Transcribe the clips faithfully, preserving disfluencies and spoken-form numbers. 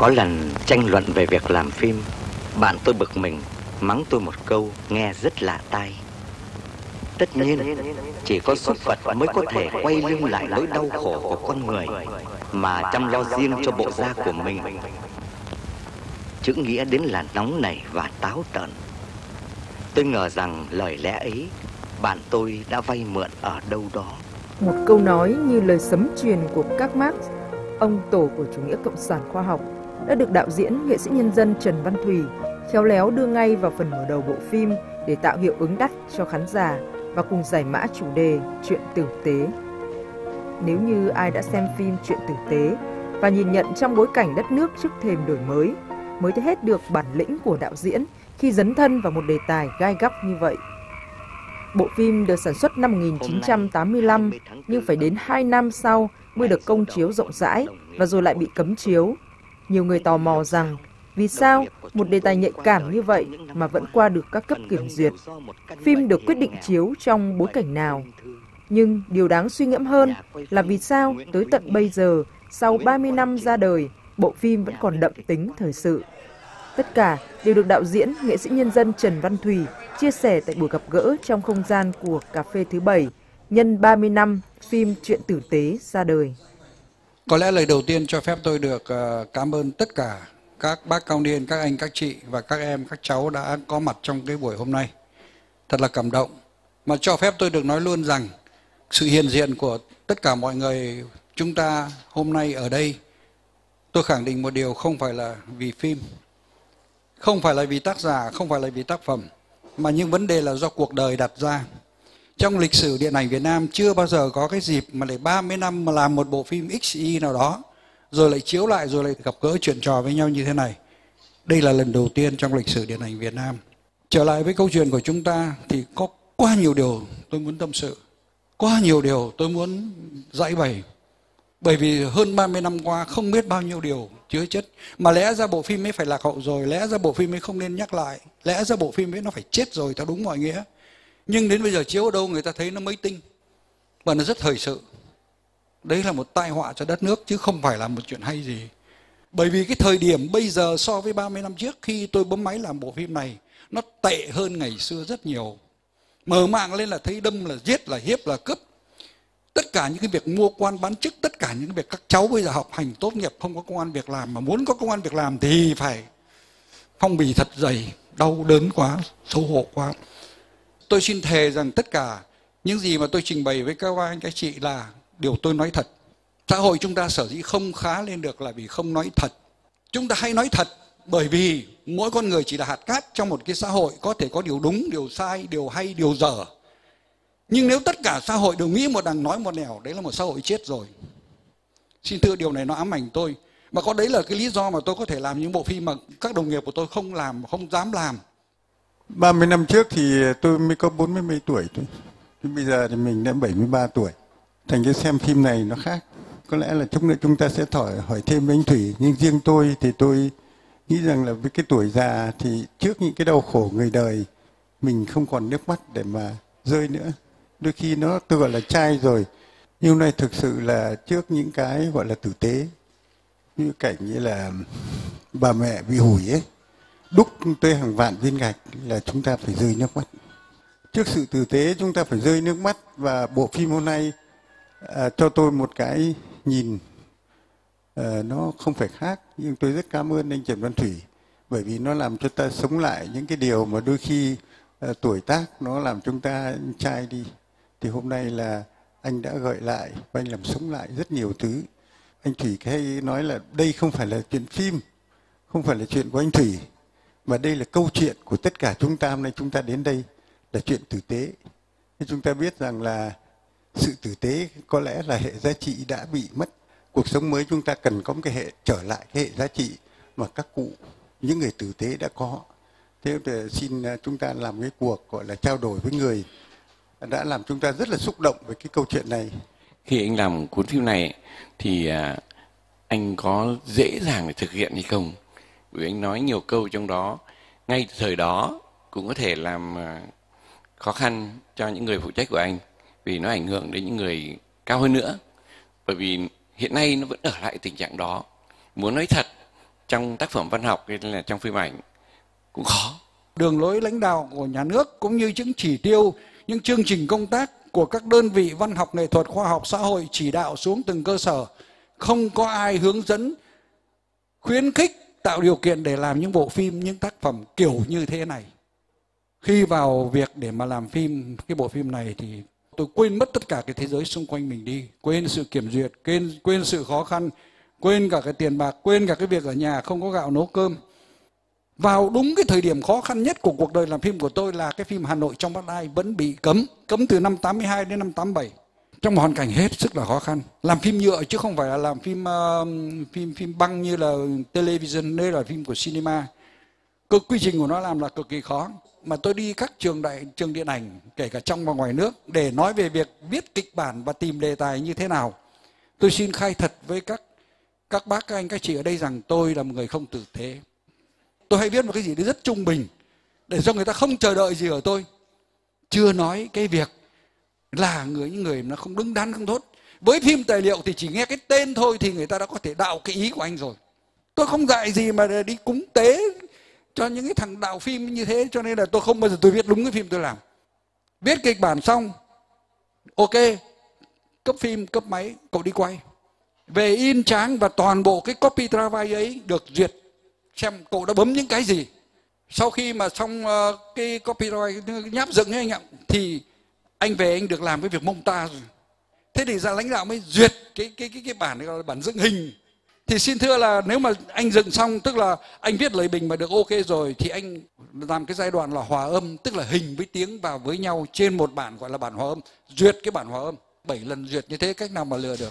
Có lần tranh luận về việc làm phim, bạn tôi bực mình, mắng tôi một câu nghe rất lạ tai. Tất nhiên, chỉ có súc vật mới có thể quay lưng lại nỗi đau khổ của con người mà chăm lo riêng cho bộ da của mình. Chữ nghĩa đến là nóng nảy và táo tợn. Tôi ngờ rằng lời lẽ ấy bạn tôi đã vay mượn ở đâu đó. Một câu nói như lời sấm truyền của các Marx, ông tổ của chủ nghĩa cộng sản khoa học, đã được đạo diễn nghệ sĩ nhân dân Trần Văn Thủy khéo léo đưa ngay vào phần mở đầu bộ phim để tạo hiệu ứng đắt cho khán giả và cùng giải mã chủ đề Chuyện tử tế. Nếu như ai đã xem phim Chuyện tử tế và nhìn nhận trong bối cảnh đất nước trước thềm đổi mới, mới thấy hết được bản lĩnh của đạo diễn khi dấn thân vào một đề tài gai góc như vậy. Bộ phim được sản xuất năm một nghìn chín trăm tám mươi lăm nhưng phải đến hai năm sau mới được công chiếu rộng rãi và rồi lại bị cấm chiếu. Nhiều người tò mò rằng vì sao một đề tài nhạy cảm như vậy mà vẫn qua được các cấp kiểm duyệt? Phim được quyết định chiếu trong bối cảnh nào? Nhưng điều đáng suy ngẫm hơn là vì sao tới tận bây giờ, sau ba mươi năm ra đời, bộ phim vẫn còn đậm tính thời sự. Tất cả đều được đạo diễn, nghệ sĩ nhân dân Trần Văn Thủy chia sẻ tại buổi gặp gỡ trong không gian của Cà phê thứ bảy nhân ba mươi năm phim Chuyện tử tế ra đời. Có lẽ lời đầu tiên cho phép tôi được uh, cảm ơn tất cả các bác cao niên, các anh, các chị và các em, các cháu đã có mặt trong cái buổi hôm nay. Thật là cảm động. Mà cho phép tôi được nói luôn rằng sự hiện diện của tất cả mọi người chúng ta hôm nay ở đây, tôi khẳng định một điều, không phải là vì phim, không phải là vì tác giả, không phải là vì tác phẩm, mà những vấn đề là do cuộc đời đặt ra. Trong lịch sử điện ảnh Việt Nam chưa bao giờ có cái dịp mà để ba mươi năm mà làm một bộ phim ích i nào đó, rồi lại chiếu lại, rồi lại gặp gỡ chuyện trò với nhau như thế này. Đây là lần đầu tiên trong lịch sử điện ảnh Việt Nam. Trở lại với câu chuyện của chúng ta thì có quá nhiều điều tôi muốn tâm sự, quá nhiều điều tôi muốn giải bày. Bởi vì hơn ba mươi năm qua không biết bao nhiêu điều chứa chất. Mà lẽ ra bộ phim ấy phải lạc hậu rồi, lẽ ra bộ phim ấy không nên nhắc lại, lẽ ra bộ phim ấy nó phải chết rồi theo đúng mọi nghĩa. Nhưng đến bây giờ chiếu ở đâu người ta thấy nó mới tinh và nó rất thời sự. Đấy là một tai họa cho đất nước chứ không phải là một chuyện hay gì. Bởi vì cái thời điểm bây giờ so với ba mươi năm trước khi tôi bấm máy làm bộ phim này, nó tệ hơn ngày xưa rất nhiều. Mở mạng lên là thấy đâm, là giết, là hiếp, là cướp. Tất cả những cái việc mua quan bán chức, tất cả những cái việc các cháu bây giờ học hành tốt nghiệp không có công ăn việc làm, mà muốn có công ăn việc làm thì phải phong bì thật dày, đau đớn quá, xấu hổ quá. Tôi xin thề rằng tất cả những gì mà tôi trình bày với các anh các chị là điều tôi nói thật. Xã hội chúng ta sở dĩ không khá lên được là vì không nói thật. Chúng ta hay nói thật bởi vì mỗi con người chỉ là hạt cát trong một cái xã hội, có thể có điều đúng, điều sai, điều hay, điều dở. Nhưng nếu tất cả xã hội đều nghĩ một đằng nói một nẻo, đấy là một xã hội chết rồi. Xin thưa, điều này nó ám ảnh tôi. Mà có đấy là cái lý do mà tôi có thể làm những bộ phim mà các đồng nghiệp của tôi không làm, không dám làm. ba mươi năm trước thì tôi mới có bốn mươi mấy tuổi thôi. Bây giờ thì mình đã bảy mươi ba tuổi. Thành cái xem phim này nó khác. Có lẽ là chúng chúng ta sẽ hỏi, hỏi thêm với anh Thủy. Nhưng riêng tôi thì tôi nghĩ rằng là với cái tuổi già thì trước những cái đau khổ người đời, mình không còn nước mắt để mà rơi nữa. Đôi khi nó tựa là chai rồi. Nhưng hôm nay thực sự là trước những cái gọi là tử tế, như cảnh như là bà mẹ bị hủi ấy, đúc tới hàng vạn viên gạch là chúng ta phải rơi nước mắt. Trước sự tử tế chúng ta phải rơi nước mắt. Và bộ phim hôm nay à, cho tôi một cái nhìn à, nó không phải khác. Nhưng tôi rất cảm ơn anh Trần Văn Thủy, bởi vì nó làm cho ta sống lại những cái điều mà đôi khi à, tuổi tác nó làm chúng ta chai đi. Thì hôm nay là anh đã gợi lại và anh làm sống lại rất nhiều thứ. Anh Thủy hay nói là đây không phải là chuyện phim, không phải là chuyện của anh Thủy, mà đây là câu chuyện của tất cả chúng ta. Hôm nay chúng ta đến đây là chuyện tử tế. Thế chúng ta biết rằng là sự tử tế có lẽ là hệ giá trị đã bị mất. Cuộc sống mới chúng ta cần có một cái hệ trở lại cái hệ giá trị mà các cụ, những người tử tế đã có. Thế thì xin chúng ta làm cái cuộc gọi là trao đổi với người đã làm chúng ta rất là xúc động với cái câu chuyện này. Khi anh làm cuốn phim này thì à, anh có dễ dàng để thực hiện hay không? Vì anh nói nhiều câu trong đó, ngay thời đó cũng có thể làm à, khó khăn cho những người phụ trách của anh, vì nó ảnh hưởng đến những người cao hơn nữa. Bởi vì hiện nay nó vẫn ở lại tình trạng đó. Muốn nói thật trong tác phẩm văn học hay là trong phim ảnh cũng khó. Đường lối lãnh đạo của nhà nước cũng như những chỉ tiêu, những chương trình công tác của các đơn vị văn học, nghệ thuật, khoa học, xã hội chỉ đạo xuống từng cơ sở. Không có ai hướng dẫn, khuyến khích, tạo điều kiện để làm những bộ phim, những tác phẩm kiểu như thế này. Khi vào việc để mà làm phim, cái bộ phim này thì tôi quên mất tất cả cái thế giới xung quanh mình đi. Quên sự kiểm duyệt, quên, quên sự khó khăn, quên cả cái tiền bạc, quên cả cái việc ở nhà không có gạo nấu cơm. Vào đúng cái thời điểm khó khăn nhất của cuộc đời làm phim của tôi là cái phim Hà Nội trong bát ai vẫn bị cấm. Cấm từ năm tám mươi hai đến năm tám mươi bảy. Trong một hoàn cảnh hết sức là khó khăn. Làm phim nhựa chứ không phải là làm phim uh, phim phim băng như là television, đây là phim của cinema. Cơ quy trình của nó làm là cực kỳ khó. Mà tôi đi các trường đại trường điện ảnh, kể cả trong và ngoài nước, để nói về việc viết kịch bản và tìm đề tài như thế nào. Tôi xin khai thật với các các bác, các anh, các chị ở đây rằng tôi là một người không tử tế. Tôi hay viết một cái gì đấy rất trung bình, để cho người ta không chờ đợi gì ở tôi. Chưa nói cái việc là người những người nó không đứng đắn, không tốt. Với phim tài liệu thì chỉ nghe cái tên thôi thì người ta đã có thể đạo cái ý của anh rồi. Tôi không dạy gì mà đi cúng tế cho những cái thằng đạo phim như thế, cho nên là tôi không bao giờ tôi viết đúng cái phim tôi làm. Viết kịch bản xong, ok, cấp phim, cấp máy, cậu đi quay. Về in tráng và toàn bộ cái copy travail ấy được duyệt, xem cậu đã bấm những cái gì. Sau khi mà xong uh, cái copy travail nháp dựng ấy anh ạ, thì anh về anh được làm cái việc montage rồi. Thế thì ra lãnh đạo mới duyệt cái cái cái cái bản này, gọi là bản dựng hình. Thì xin thưa là nếu mà anh dựng xong, tức là anh viết lời bình mà được ok rồi, thì anh làm cái giai đoạn là hòa âm, tức là hình với tiếng vào với nhau trên một bản gọi là bản hòa âm. Duyệt cái bản hòa âm, bảy lần duyệt như thế, cách nào mà lừa được.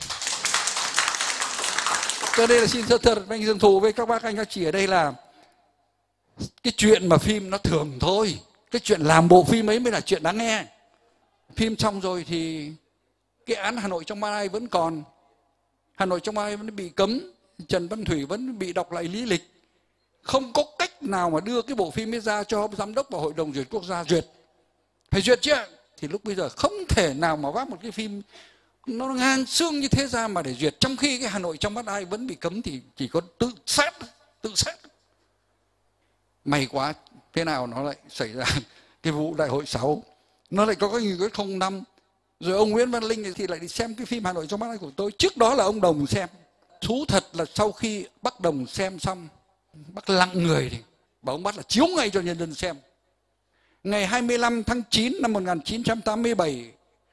Cho nên là xin thưa thật anh Dương Thù với các bác anh các chị ở đây là cái chuyện mà phim nó thường thôi. Cái chuyện làm bộ phim ấy mới là chuyện đáng nghe. Phim xong rồi thì cái án Hà Nội trong bát ai vẫn còn. Hà Nội trong bát ai vẫn bị cấm. Trần Văn Thủy vẫn bị đọc lại lý lịch. Không có cách nào mà đưa cái bộ phim ấy ra cho giám đốc và hội đồng duyệt quốc gia duyệt. Phải duyệt chứ. Thì lúc bây giờ không thể nào mà vác một cái phim nó ngang xương như thế ra mà để duyệt. Trong khi cái Hà Nội trong bát ai vẫn bị cấm thì chỉ có tự sát, tự sát. May quá, thế nào nó lại xảy ra cái vụ đại hội sáu. Nó lại có cái nghị quyết không năm. Rồi ông Nguyễn Văn Linh thì lại đi xem cái phim Hà Nội trong bát ai của tôi. Trước đó là ông Đồng xem. Thú thật là sau khi bác Đồng xem xong, bác lặng người thì bảo ông bắt là chiếu ngay cho nhân dân xem. Ngày hai mươi lăm tháng chín năm một nghìn chín trăm tám mươi bảy,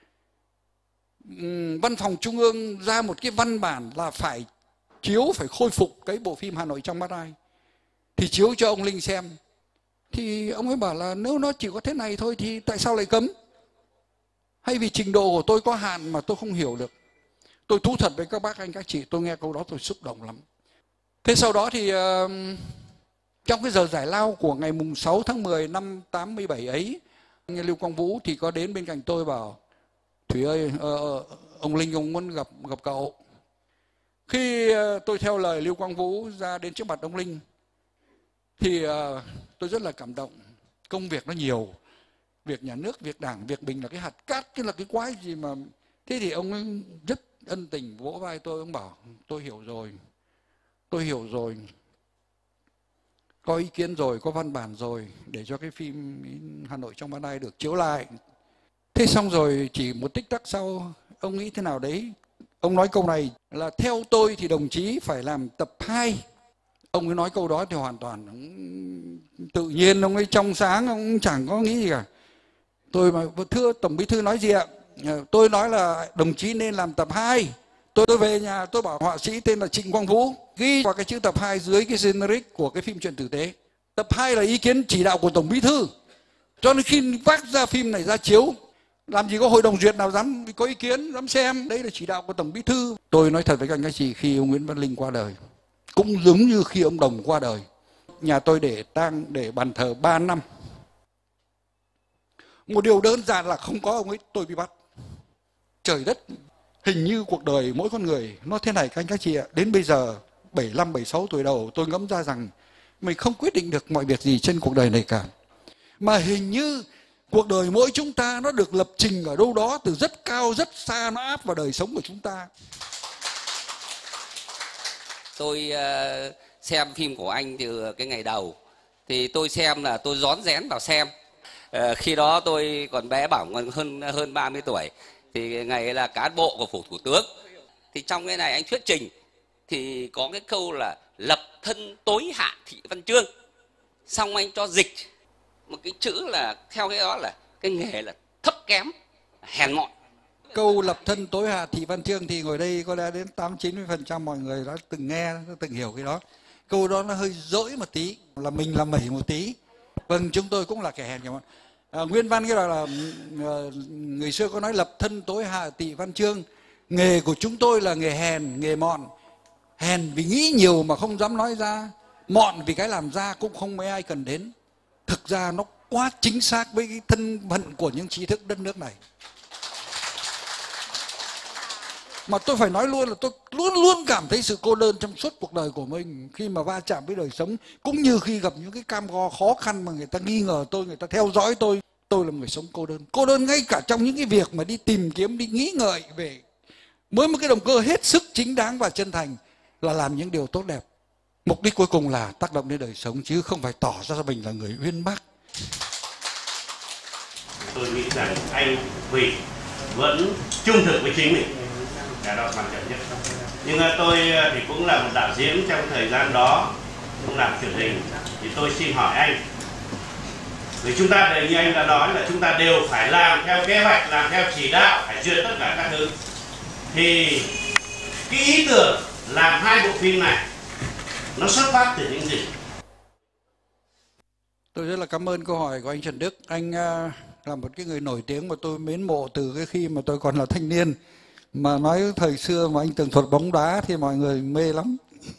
Văn phòng Trung ương ra một cái văn bản là phải chiếu, phải khôi phục cái bộ phim Hà Nội trong bát ai. Thì chiếu cho ông Linh xem. Thì ông ấy bảo là nếu nó chỉ có thế này thôi thì tại sao lại cấm? Hay vì trình độ của tôi có hạn mà tôi không hiểu được. Tôi thú thật với các bác anh các chị, tôi nghe câu đó tôi xúc động lắm. Thế sau đó thì uh, trong cái giờ giải lao của ngày mùng sáu tháng mười năm tám mươi bảy ấy, anh Lưu Quang Vũ thì có đến bên cạnh tôi bảo: Thủy ơi, uh, ông Linh ông muốn gặp gặp cậu. Khi uh, tôi theo lời Lưu Quang Vũ ra đến trước mặt ông Linh thì uh, tôi rất là cảm động. Công việc nó nhiều, việc nhà nước, việc đảng, việc mình là cái hạt cát, cái là cái quái gì mà. Thế thì ông ấy rất ân tình vỗ vai tôi, ông bảo tôi hiểu rồi, tôi hiểu rồi, có ý kiến rồi, có văn bản rồi để cho cái phim Hà Nội trong bát ai được chiếu lại. Thế xong rồi chỉ một tích tắc sau, ông nghĩ thế nào đấy, ông nói câu này là theo tôi thì đồng chí phải làm tập hai. Ông ấy nói câu đó thì hoàn toàn tự nhiên, ông ấy trong sáng, ông chẳng có nghĩ gì cả. Tôi mà thưa Tổng Bí thư nói gì ạ? Tôi nói là đồng chí nên làm tập hai. Tôi, tôi về nhà tôi bảo họa sĩ tên là Trịnh Quang Vũ ghi vào cái chữ tập hai dưới cái generic của cái phim Chuyện Tử Tế. Tập hai là ý kiến chỉ đạo của Tổng Bí thư. Cho nên khi vác ra phim này ra chiếu, làm gì có hội đồng duyệt nào dám có ý kiến, dám xem. Đấy là chỉ đạo của Tổng Bí thư. Tôi nói thật với các anh các chị, khi ông Nguyễn Văn Linh qua đời, cũng giống như khi ông Đồng qua đời, nhà tôi để tang, để bàn thờ ba năm. Một điều đơn giản là không có ông ấy tôi bị bắt. Trời đất, hình như cuộc đời mỗi con người nó thế này các anh các chị ạ. Đến bây giờ bảy mươi lăm, bảy mươi sáu tuổi đầu tôi ngẫm ra rằng mình không quyết định được mọi việc gì trên cuộc đời này cả. Mà hình như cuộc đời mỗi chúng ta nó được lập trình ở đâu đó từ rất cao, rất xa, nó áp vào đời sống của chúng ta. Tôi uh, xem phim của anh từ cái ngày đầu. Thì tôi xem là tôi rón rén vào xem. À, khi đó tôi còn bé bỏng, còn hơn hơn ba mươi tuổi. Thì ngày ấy là cán bộ của phủ thủ tướng. Thì trong cái này anh thuyết trình thì có cái câu là lập thân tối hạ thị văn chương. Xong anh cho dịch một cái chữ là theo cái đó là cái nghề là thấp kém, hèn mọn. Câu lập thân tối hạ thị văn chương thì ngồi đây có lẽ đến tám chín mươi phần trăm mọi người đã từng nghe, đã từng hiểu cái đó. Câu đó nó hơi dỗi một tí, là mình làm mẩy một tí. Vâng, chúng tôi cũng là kẻ hèn kẻ mọn. À, nguyên văn cái đó là người xưa có nói lập thân tối hạ thị văn chương. Nghề của chúng tôi là nghề hèn, nghề mọn. Hèn vì nghĩ nhiều mà không dám nói ra, mọn vì cái làm ra cũng không mấy ai cần đến. Thực ra nó quá chính xác với cái thân phận của những trí thức đất nước này. Mà tôi phải nói luôn là tôi luôn luôn cảm thấy sự cô đơn trong suốt cuộc đời của mình khi mà va chạm với đời sống, cũng như khi gặp những cái cam go khó khăn mà người ta nghi ngờ tôi, người ta theo dõi tôi. Tôi là một người sống cô đơn. Cô đơn ngay cả trong những cái việc mà đi tìm kiếm, đi nghĩ ngợi về với một cái động cơ hết sức chính đáng và chân thành là làm những điều tốt đẹp. Mục đích cuối cùng là tác động đến đời sống chứ không phải tỏ ra mình là người uyên bác. Tôi nghĩ rằng anh Huy vẫn trung thực với chính mình, cái đó quan trọng nhất. Nhưng tôi thì cũng là một đạo diễn trong thời gian đó, cũng làm truyền hình, thì tôi xin hỏi anh, vì chúng ta như anh đã nói là chúng ta đều phải làm theo kế hoạch, làm theo chỉ đạo, phải duyệt tất cả các thứ. Thì cái ý tưởng làm hai bộ phim này nó xuất phát từ những gì? Tôi rất là cảm ơn câu hỏi của anh Trần Đức. Anh uh, là một cái người nổi tiếng mà tôi mến mộ từ cái khi mà tôi còn là thanh niên. Mà nói thời xưa mà anh tường thuật bóng đá thì mọi người mê lắm.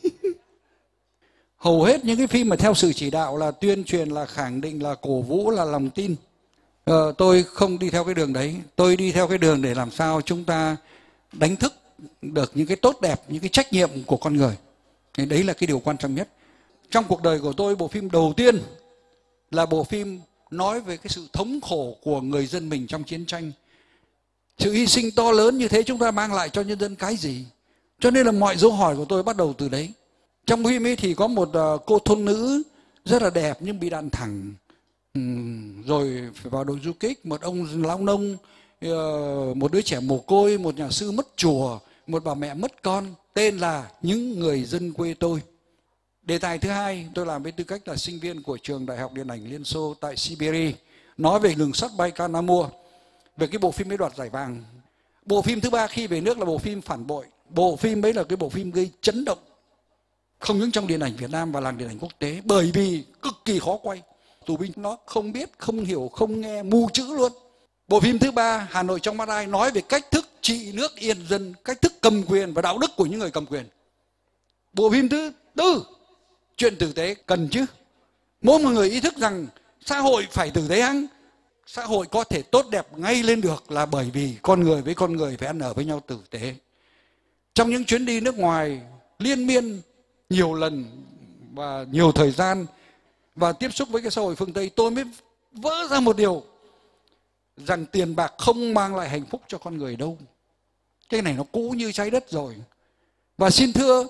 Hầu hết những cái phim mà theo sự chỉ đạo là tuyên truyền, là khẳng định, là cổ vũ, là lòng tin. Ờ, tôi không đi theo cái đường đấy. Tôi đi theo cái đường để làm sao chúng ta đánh thức được những cái tốt đẹp, những cái trách nhiệm của con người. Thì đấy là cái điều quan trọng nhất. Trong cuộc đời của tôi, bộ phim đầu tiên là bộ phim nói về cái sự thống khổ của người dân mình trong chiến tranh. Sự hy sinh to lớn như thế chúng ta mang lại cho nhân dân cái gì? Cho nên là mọi dấu hỏi của tôi bắt đầu từ đấy. Trong phim ấy thì có một uh, cô thôn nữ rất là đẹp nhưng bị đạn thẳng. Uhm, rồi phải vào đội du kích, một ông lao nông, uh, một đứa trẻ mồ côi, một nhà sư mất chùa, một bà mẹ mất con, tên là Những Người Dân Quê Tôi. Đề tài thứ hai tôi làm với tư cách là sinh viên của trường Đại học Điện ảnh Liên Xô tại Siberia, nói về đường sắt Baikal Amur, về cái bộ phim ấy đoạt giải vàng. Bộ phim thứ ba khi về nước là bộ phim Phản Bội. Bộ phim ấy là cái bộ phim gây chấn động không những trong điện ảnh Việt Nam và làng điện ảnh quốc tế, bởi vì cực kỳ khó quay. Tù binh nó không biết, không hiểu, không nghe, mù chữ luôn. Bộ phim thứ ba Hà Nội trong mắt ai nói về cách thức trị nước yên dân, cách thức cầm quyền và đạo đức của những người cầm quyền. Bộ phim thứ tư Chuyện tử tế, cần chứ. Mỗi một người ý thức rằng xã hội phải tử tế hăng. Xã hội có thể tốt đẹp ngay lên được là bởi vì con người với con người phải ăn ở với nhau tử tế. Trong những chuyến đi nước ngoài liên miên nhiều lần và nhiều thời gian và tiếp xúc với cái xã hội phương Tây, tôi mới vỡ ra một điều rằng tiền bạc không mang lại hạnh phúc cho con người đâu. Cái này nó cũ như trái đất rồi. Và xin thưa,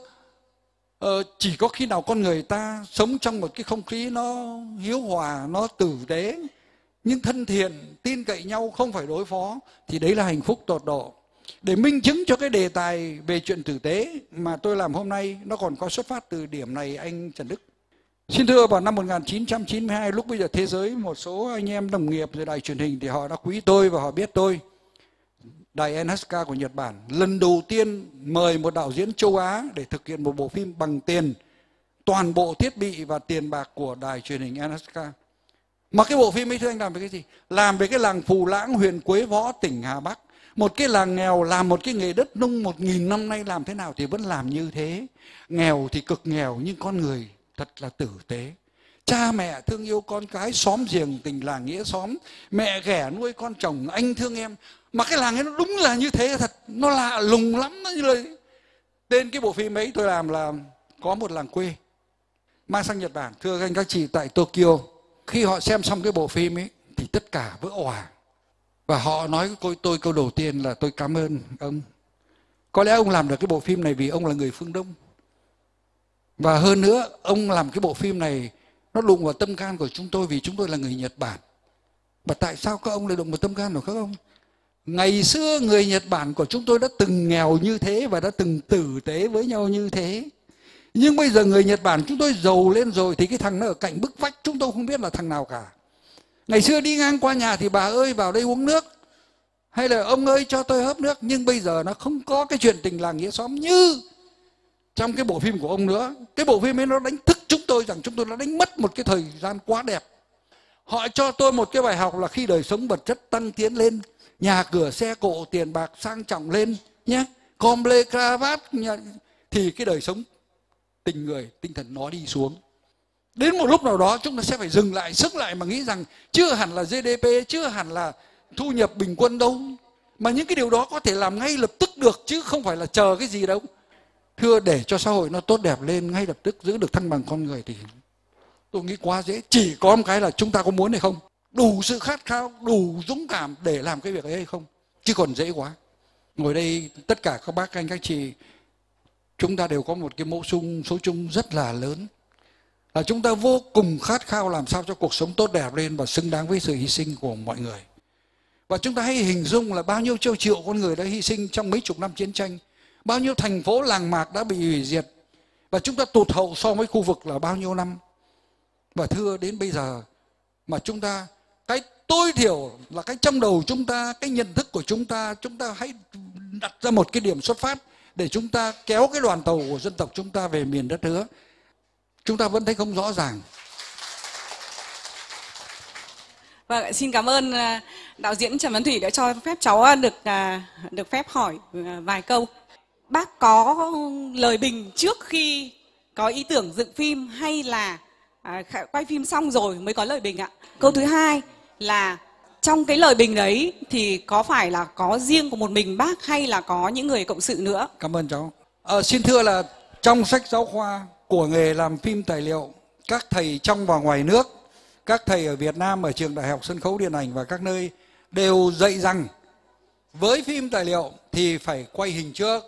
chỉ có khi nào con người ta sống trong một cái không khí nó hiếu hòa, nó tử tế, nhưng thân thiện, tin cậy nhau, không phải đối phó, thì đấy là hạnh phúc tột độ. Để minh chứng cho cái đề tài về chuyện tử tế mà tôi làm hôm nay, nó còn có xuất phát từ điểm này anh Trần Đức. Xin thưa, vào năm một nghìn chín trăm chín mươi hai, lúc bây giờ thế giới, một số anh em đồng nghiệp rồi đài truyền hình thì họ đã quý tôi và họ biết tôi. Đài en hát ca của Nhật Bản lần đầu tiên mời một đạo diễn châu Á để thực hiện một bộ phim bằng tiền, toàn bộ thiết bị và tiền bạc của đài truyền hình en hát ca. Mà cái bộ phim ấy thưa anh làm về cái gì? Làm về cái làng Phù Lãng, huyện Quế Võ, tỉnh Hà Bắc. Một cái làng nghèo làm một cái nghề đất nung một nghìn năm nay làm thế nào thì vẫn làm như thế. Nghèo thì cực nghèo nhưng con người thật là tử tế. Cha mẹ thương yêu con cái, xóm giềng tình làng nghĩa xóm, mẹ ghẻ nuôi con chồng, anh thương em. Mà cái làng ấy nó đúng là như thế thật, nó lạ lùng lắm. Nó như là... Tên cái bộ phim ấy tôi làm là Có Một Làng Quê, mang sang Nhật Bản. Thưa các anh các chị, tại Tokyo, khi họ xem xong cái bộ phim ấy thì tất cả vỡ òa. Và họ nói với tôi câu đầu tiên là tôi cảm ơn ông. Có lẽ ông làm được cái bộ phim này vì ông là người phương Đông. Và hơn nữa, ông làm cái bộ phim này nó đụng vào tâm can của chúng tôi vì chúng tôi là người Nhật Bản. Và tại sao các ông lại đụng vào tâm can của các ông? Ngày xưa người Nhật Bản của chúng tôi đã từng nghèo như thế và đã từng tử tế với nhau như thế. Nhưng bây giờ người Nhật Bản chúng tôi giàu lên rồi thì cái thằng nó ở cạnh bức vách chúng tôi không biết là thằng nào cả. Ngày xưa đi ngang qua nhà thì bà ơi vào đây uống nước, hay là ông ơi cho tôi hớp nước. Nhưng bây giờ nó không có cái chuyện tình làng nghĩa xóm như trong cái bộ phim của ông nữa. Cái bộ phim ấy nó đánh thức chúng tôi rằng chúng tôi đã đánh mất một cái thời gian quá đẹp. Họ cho tôi một cái bài học là khi đời sống vật chất tăng tiến lên, nhà cửa xe cộ tiền bạc sang trọng lên nhé, com lê cravat nhà, thì cái đời sống tình người tinh thần nó đi xuống. Đến một lúc nào đó chúng ta sẽ phải dừng lại, sức lại mà nghĩ rằng chưa hẳn là giê đê pê, chưa hẳn là thu nhập bình quân đâu, mà những cái điều đó có thể làm ngay lập tức được chứ không phải là chờ cái gì đâu. Thưa, để cho xã hội nó tốt đẹp lên ngay lập tức, giữ được thăng bằng con người thì tôi nghĩ quá dễ. Chỉ có một cái là chúng ta có muốn hay không, đủ sự khát khao, đủ dũng cảm để làm cái việc ấy hay không, chứ còn dễ quá. Ngồi đây tất cả các bác anh các chị, chúng ta đều có một cái mẫu chung số chung rất là lớn, là chúng ta vô cùng khát khao làm sao cho cuộc sống tốt đẹp lên và xứng đáng với sự hy sinh của mọi người. Và chúng ta hãy hình dung là bao nhiêu triệu triệu con người đã hy sinh trong mấy chục năm chiến tranh, bao nhiêu thành phố làng mạc đã bị hủy diệt, và chúng ta tụt hậu so với khu vực là bao nhiêu năm. Và thưa, đến bây giờ mà chúng ta, cái tối thiểu là cái trong đầu chúng ta, cái nhận thức của chúng ta, chúng ta hãy đặt ra một cái điểm xuất phát để chúng ta kéo cái đoàn tàu của dân tộc chúng ta về miền đất hứa. Chúng ta vẫn thấy không rõ ràng. Vâng, xin cảm ơn đạo diễn Trần Văn Thủy đã cho phép cháu được được phép hỏi vài câu. Bác có lời bình trước khi có ý tưởng dựng phim hay là à, quay phim xong rồi mới có lời bình ạ? Câu thứ hai là trong cái lời bình đấy thì có phải là có riêng của một mình bác hay là có những người cộng sự nữa? Cảm ơn cháu. À, xin thưa là trong sách giáo khoa của nghề làm phim tài liệu, các thầy trong và ngoài nước, các thầy ở Việt Nam, ở trường Đại học Sân khấu Điện ảnh và các nơi đều dạy rằng với phim tài liệu thì phải quay hình trước.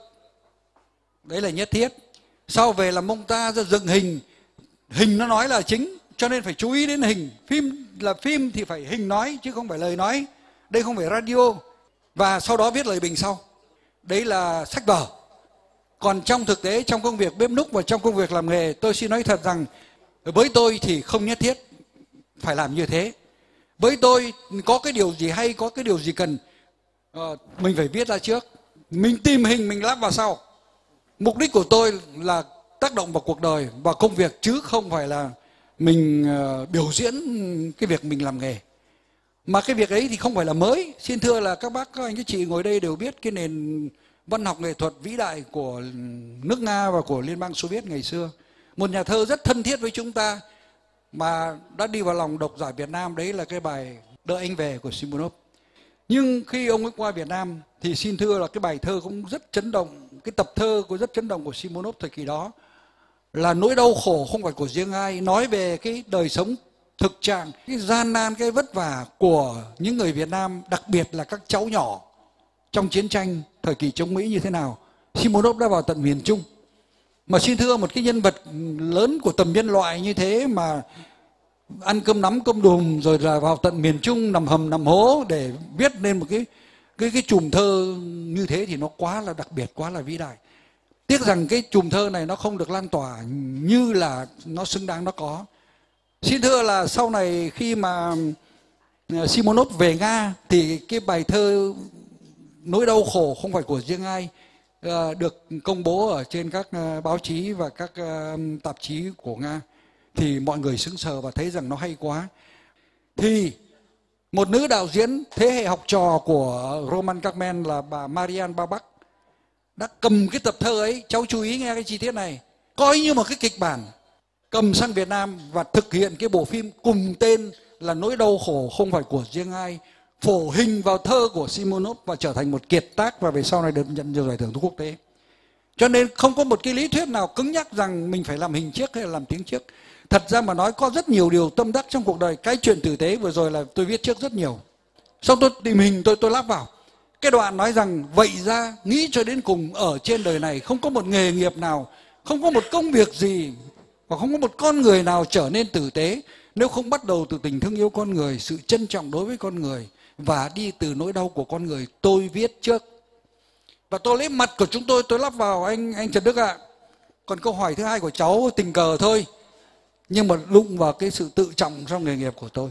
Đấy là nhất thiết. Sau về là mông ta ra dựng hình, hình nó nói là chính, cho nên phải chú ý đến hình. Phim là phim thì phải hình nói chứ không phải lời nói. Đây không phải radio. Và sau đó viết lời bình sau. Đấy là sách vở. Còn trong thực tế, trong công việc bếp núc và trong công việc làm nghề, tôi xin nói thật rằng với tôi thì không nhất thiết phải làm như thế. Với tôi có cái điều gì hay, có cái điều gì cần, uh, mình phải viết ra trước. Mình tìm hình mình lắp vào sau. Mục đích của tôi là tác động vào cuộc đời và công việc, chứ không phải là mình uh, biểu diễn cái việc mình làm nghề. Mà cái việc ấy thì không phải là mới. Xin thưa là các bác, các anh, các chị ngồi đây đều biết cái nền văn học nghệ thuật vĩ đại của nước Nga và của Liên bang Xô Viết ngày xưa. Một nhà thơ rất thân thiết với chúng ta mà đã đi vào lòng độc giả Việt Nam, đấy là cái bài Đợi Anh Về của Simonov. Nhưng khi ông ấy qua Việt Nam thì xin thưa là cái bài thơ cũng rất chấn động, cái tập thơ cũng rất chấn động của Simonov thời kỳ đó là nỗi đau khổ không phải của riêng ai, nói về cái đời sống thực trạng, cái gian nan, cái vất vả của những người Việt Nam, đặc biệt là các cháu nhỏ trong chiến tranh thời kỳ chống Mỹ như thế nào. Simonov đã vào tận miền Trung. Mà xin thưa, một cái nhân vật lớn của tầm nhân loại như thế mà ăn cơm nắm cơm đùm rồi là vào tận miền Trung nằm hầm nằm hố để viết nên một cái cái cái chùm thơ như thế thì nó quá là đặc biệt, quá là vĩ đại. Tiếc rằng cái chùm thơ này nó không được lan tỏa như là nó xứng đáng nó có. Xin thưa là sau này khi mà Simonov về Nga thì cái bài thơ Nỗi đau khổ không phải của riêng ai được công bố ở trên các báo chí và các tạp chí của Nga, thì mọi người sững sờ và thấy rằng nó hay quá. Thì một nữ đạo diễn thế hệ học trò của Roman Cagman là bà Marian Babak đã cầm cái tập thơ ấy, cháu chú ý nghe cái chi tiết này, coi như một cái kịch bản, cầm sang Việt Nam và thực hiện cái bộ phim cùng tên là Nỗi đau khổ không phải của riêng ai, phổ hình vào thơ của Simonov và trở thành một kiệt tác và về sau này được nhận nhiều giải thưởng quốc tế. Cho nên không có một cái lý thuyết nào cứng nhắc rằng mình phải làm hình trước hay là làm tiếng trước. Thật ra mà nói có rất nhiều điều tâm đắc trong cuộc đời. Cái chuyện tử tế vừa rồi là tôi viết trước rất nhiều. Xong tôi tìm hình tôi tôi lắp vào. Cái đoạn nói rằng vậy ra nghĩ cho đến cùng ở trên đời này không có một nghề nghiệp nào Không có một công việc gì và không có một con người nào trở nên tử tế nếu không bắt đầu từ tình thương yêu con người, sự trân trọng đối với con người và đi từ nỗi đau của con người. Tôi viết trước và tôi lấy mặt của chúng tôi tôi lắp vào anh anh Trần Đức ạ. À. Còn câu hỏi thứ hai của cháu tình cờ thôi, nhưng mà đụng vào cái sự tự trọng trong nghề nghiệp của tôi.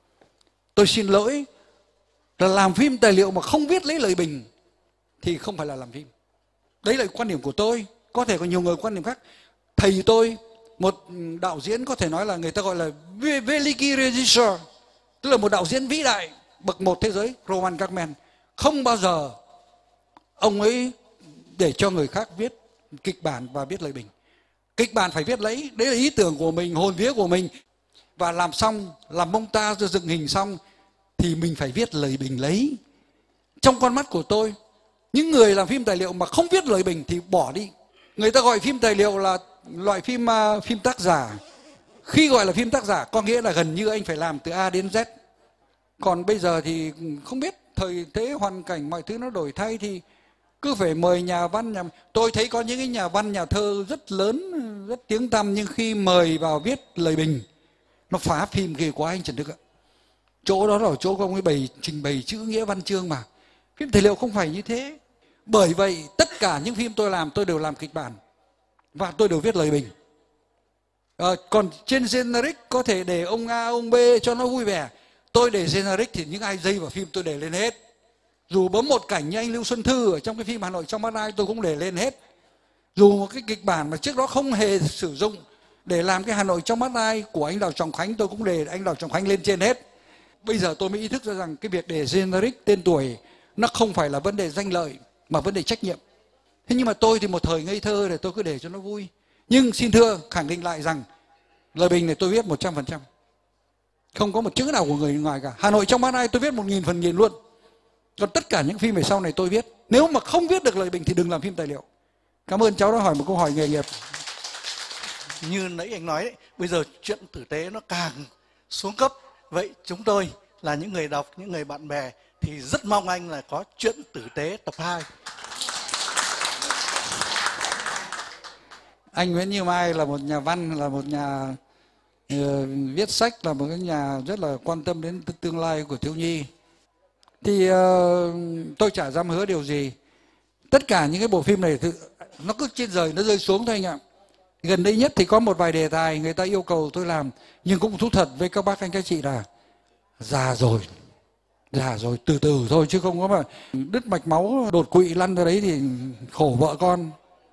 Tôi xin lỗi, là làm phim tài liệu mà không viết lấy lời bình thì không phải là làm phim. Đấy là quan điểm của tôi, có thể có nhiều người quan điểm khác. Thầy tôi, một đạo diễn có thể nói là người ta gọi là Veliki Regisseur, tức là một đạo diễn vĩ đại bậc một thế giới, Roman Cagman. Không bao giờ ông ấy để cho người khác viết kịch bản và viết lời bình. Kịch bản phải viết lấy, đấy là ý tưởng của mình, hồn vía của mình. Và làm xong, làm montage dựng hình xong thì mình phải viết lời bình lấy. Trong con mắt của tôi, những người làm phim tài liệu mà không viết lời bình thì bỏ đi. Người ta gọi phim tài liệu là loại phim uh, phim tác giả. Khi gọi là phim tác giả có nghĩa là gần như anh phải làm từ A đến Z. Còn bây giờ thì không biết, thời thế hoàn cảnh mọi thứ nó đổi thay thì cứ phải mời nhà văn, nhà... Tôi thấy có những cái nhà văn, nhà thơ rất lớn, rất tiếng tăm, nhưng khi mời vào viết lời bình nó phá phim ghê quá anh Trần Đức ạ. Chỗ đó là chỗ ông ấy bày, trình bày chữ nghĩa văn chương mà. Phim tài liệu không phải như thế. Bởi vậy tất cả những phim tôi làm tôi đều làm kịch bản và tôi đều viết lời bình. À, còn trên generic có thể để ông A, ông B cho nó vui vẻ. Tôi để generic thì những ai dây vào phim tôi để lên hết. Dù bấm một cảnh như anh Lưu Xuân Thư ở trong cái phim Hà Nội trong mắt ai tôi cũng để lên hết. Dù một cái kịch bản mà trước đó không hề sử dụng để làm cái Hà Nội trong mắt ai của anh Đào Trọng Khánh tôi cũng để anh Đào Trọng Khánh lên trên hết. Bây giờ tôi mới ý thức ra rằng cái việc để generic tên tuổi nó không phải là vấn đề danh lợi mà vấn đề trách nhiệm. Thế nhưng mà tôi thì một thời ngây thơ để tôi cứ để cho nó vui. Nhưng xin thưa khẳng định lại rằng lời bình này tôi viết một trăm phần trăm. Không có một chữ nào của người ngoài cả. Hà Nội trong mắt ai tôi viết một nghìn phần nghìn luôn. Còn tất cả những phim về sau này tôi viết. Nếu mà không viết được lời bình thì đừng làm phim tài liệu. Cảm ơn cháu đã hỏi một câu hỏi nghề nghiệp. Như nãy anh nói đấy, bây giờ chuyện tử tế nó càng xuống cấp. Vậy chúng tôi là những người đọc, những người bạn bè thì rất mong anh là có chuyện tử tế tập hai. Anh Nguyễn Như Mai là một nhà văn, là một nhà uh, viết sách, là một cái nhà rất là quan tâm đến tương lai của thiếu nhi. Thì uh, tôi chả dám hứa điều gì. Tất cả những cái bộ phim này nó cứ trên trời nó rơi xuống thôi anh ạ. Gần đây nhất thì có một vài đề tài người ta yêu cầu tôi làm, nhưng cũng thú thật với các bác anh các chị là già rồi, già rồi, từ từ thôi, chứ không có mà đứt mạch máu đột quỵ lăn ra đấy thì khổ vợ con.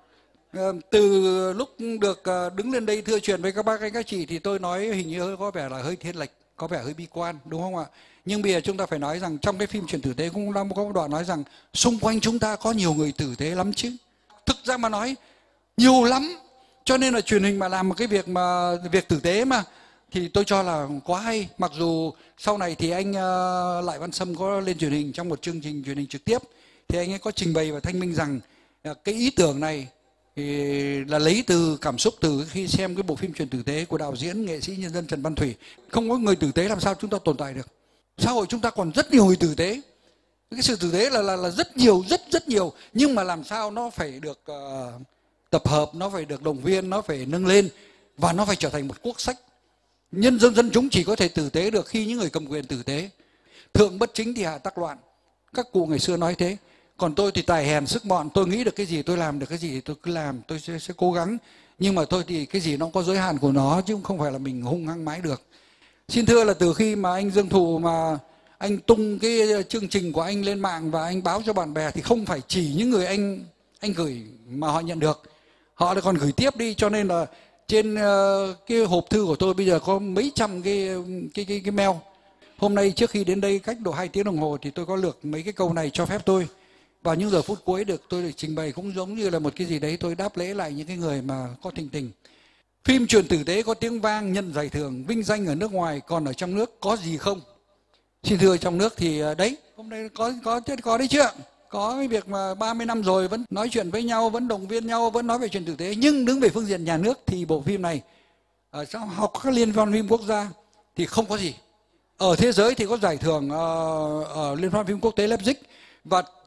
Từ lúc được đứng lên đây thưa chuyện với các bác anh các chị thì tôi nói hình như có vẻ là hơi thiên lệch, có vẻ hơi bi quan, đúng không ạ? Nhưng bây giờ chúng ta phải nói rằng trong cái phim Chuyện Tử Tế cũng đang có một đoạn nói rằng xung quanh chúng ta có nhiều người tử tế lắm chứ. Thực ra mà nói nhiều lắm. Cho nên là truyền hình mà làm một cái việc mà việc tử tế mà thì tôi cho là quá hay. Mặc dù sau này thì anh uh, Lại Văn Sâm có lên truyền hình trong một chương trình truyền hình trực tiếp thì anh ấy có trình bày và thanh minh rằng uh, cái ý tưởng này thì là lấy từ cảm xúc từ khi xem cái bộ phim Chuyện Tử Tế của đạo diễn nghệ sĩ nhân dân Trần Văn Thủy. Không có người tử tế làm sao chúng ta tồn tại được. Xã hội chúng ta còn rất nhiều người tử tế. Cái sự tử tế là là là rất nhiều, rất rất nhiều, nhưng mà làm sao nó phải được uh, tập hợp, nó phải được động viên, nó phải nâng lên và nó phải trở thành một quốc sách. Nhân dân dân chúng chỉ có thể tử tế được khi những người cầm quyền tử tế. Thượng bất chính thì hạ tắc loạn. Các cụ ngày xưa nói thế. Còn tôi thì tài hèn sức mọn, tôi nghĩ được cái gì tôi làm được cái gì thì tôi cứ làm, tôi sẽ, sẽ cố gắng. Nhưng mà thôi thì cái gì nó có giới hạn của nó chứ không phải là mình hung hăng mãi được. Xin thưa là từ khi mà anh Dương Thụ mà anh tung cái chương trình của anh lên mạng và anh báo cho bạn bè thì không phải chỉ những người anh anh gửi mà họ nhận được. Họ còn gửi tiếp đi, cho nên là trên uh, cái hộp thư của tôi bây giờ có mấy trăm cái cái cái, cái mail. Hôm nay trước khi đến đây cách độ hai tiếng đồng hồ thì tôi có lược mấy cái câu này cho phép tôi. Vào những giờ phút cuối được tôi được trình bày cũng giống như là một cái gì đấy tôi đáp lễ lại những cái người mà có thình tình. Phim Chuyện Tử Tế có tiếng vang, nhận giải thưởng, vinh danh ở nước ngoài, còn ở trong nước có gì không? Xin thưa trong nước thì đấy, hôm nay có có có đấy chưa? Có cái việc mà ba mươi năm rồi vẫn nói chuyện với nhau, vẫn động viên nhau, vẫn nói về chuyện tử tế. Nhưng đứng về phương diện nhà nước thì bộ phim này ở trong học các liên hoan phim quốc gia thì không có gì. Ở thế giới thì có giải thưởng uh, ở Liên hoan phim quốc tế Leipzig và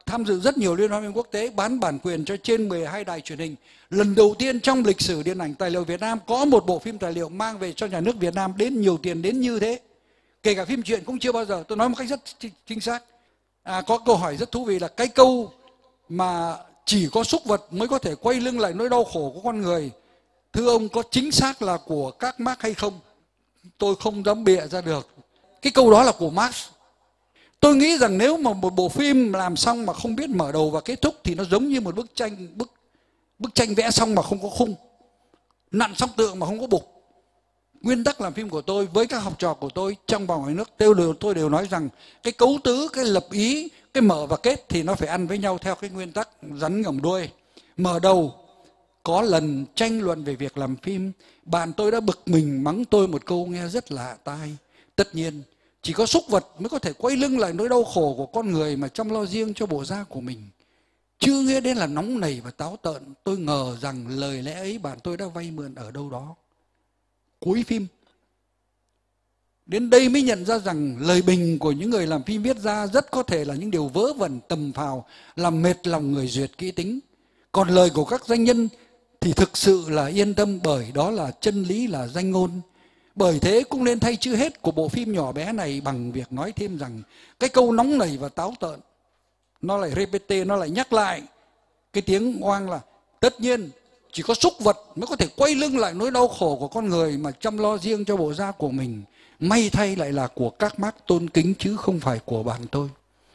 tham dự rất nhiều liên hoan phim quốc tế, bán bản quyền cho trên mười hai đài truyền hình. Lần đầu tiên trong lịch sử điện ảnh tài liệu Việt Nam có một bộ phim tài liệu mang về cho nhà nước Việt Nam đến nhiều tiền đến như thế. Kể cả phim truyện cũng chưa bao giờ. Tôi nói một cách rất chính xác. À, có câu hỏi rất thú vị là cái câu mà chỉ có súc vật mới có thể quay lưng lại nỗi đau khổ của con người, thưa ông có chính xác là của các Marx hay không? Tôi không dám bịa ra được. Cái câu đó là của Marx. Tôi nghĩ rằng nếu mà một bộ phim làm xong mà không biết mở đầu và kết thúc thì nó giống như một bức tranh bức bức tranh vẽ xong mà không có khung, nặn xong tượng mà không có bục. Nguyên tắc làm phim của tôi với các học trò của tôi trong và ngoài nước tôi đều, tôi đều nói rằng cái cấu tứ, cái lập ý, cái mở và kết thì nó phải ăn với nhau theo cái nguyên tắc rắn ngầm đuôi. Mở đầu có lần tranh luận về việc làm phim, bạn tôi đã bực mình mắng tôi một câu nghe rất lạ tai. Tất nhiên chỉ có súc vật mới có thể quay lưng lại nỗi đau khổ của con người mà chăm lo riêng cho bộ da của mình. Chưa nghe đến là nóng nảy và táo tợn. Tôi ngờ rằng lời lẽ ấy bạn tôi đã vay mượn ở đâu đó. Cuối phim, đến đây mới nhận ra rằng lời bình của những người làm phim viết ra rất có thể là những điều vớ vẩn tầm phào, làm mệt lòng người duyệt kỹ tính. Còn lời của các danh nhân thì thực sự là yên tâm, bởi đó là chân lý, là danh ngôn. Bởi thế cũng nên thay chữ hết của bộ phim nhỏ bé này bằng việc nói thêm rằng cái câu nóng nảy và táo tợn, nó lại repete, nó lại nhắc lại cái tiếng oang là tất nhiên chỉ có súc vật mới có thể quay lưng lại nỗi đau khổ của con người mà chăm lo riêng cho bộ da của mình. May thay lại là của các Marx tôn kính chứ không phải của bạn tôi.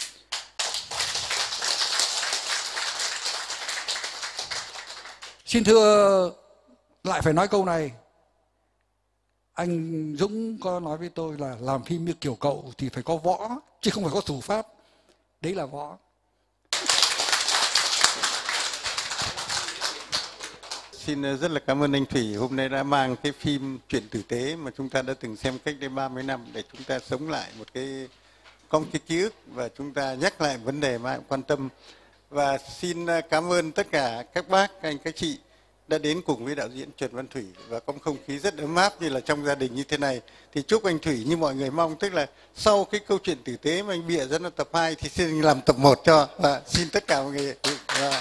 Xin thưa, lại phải nói câu này. Anh Dũng có nói với tôi là làm phim như kiểu cậu thì phải có võ, chứ không phải có thủ pháp. Đấy là võ. Xin rất là cảm ơn anh Thủy hôm nay đã mang cái phim Chuyện Tử Tế mà chúng ta đã từng xem cách đây ba mươi năm để chúng ta sống lại một cái con cái ký ức và chúng ta nhắc lại vấn đề mà anh quan tâm. Và xin cảm ơn tất cả các bác, các anh, các chị đã đến cùng với đạo diễn Trần Văn Thủy và có không khí rất ấm áp như là trong gia đình như thế này. Thì chúc anh Thủy như mọi người mong, tức là sau cái câu chuyện tử tế mà anh bịa ra nó tập hai thì xin làm tập một cho. Và xin tất cả mọi người. Và...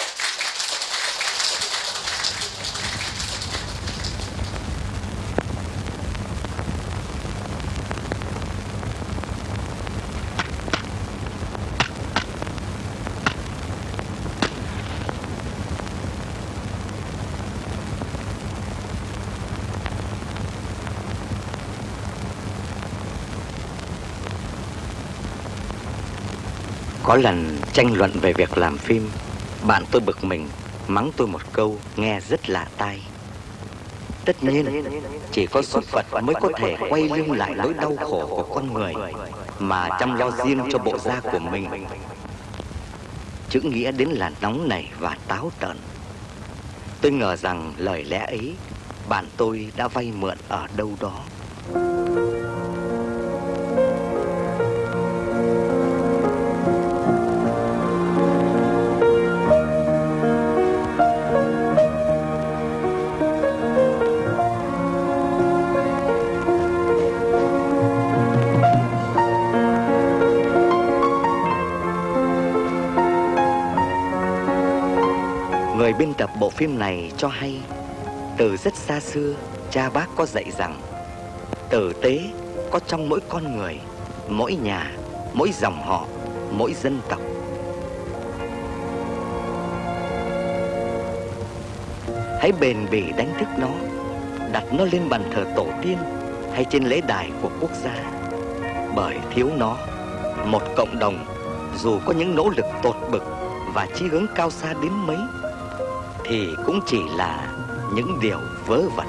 Có lần tranh luận về việc làm phim, bạn tôi bực mình, mắng tôi một câu nghe rất lạ tai. Tất nhiên, chỉ có súc vật mới có thể quay lưng lại nỗi đau khổ của con người mà chăm lo riêng cho bộ da của mình. Chữ nghĩa đến là nóng nảy và táo tợn. Tôi ngờ rằng lời lẽ ấy bạn tôi đã vay mượn ở đâu đó. Người biên tập bộ phim này cho hay, từ rất xa xưa, cha bác có dạy rằng tử tế có trong mỗi con người, mỗi nhà, mỗi dòng họ, mỗi dân tộc. Hãy bền bỉ đánh thức nó, đặt nó lên bàn thờ tổ tiên hay trên lễ đài của quốc gia. Bởi thiếu nó, một cộng đồng dù có những nỗ lực tột bực và chí hướng cao xa đến mấy thì cũng chỉ là những điều vớ vẩn.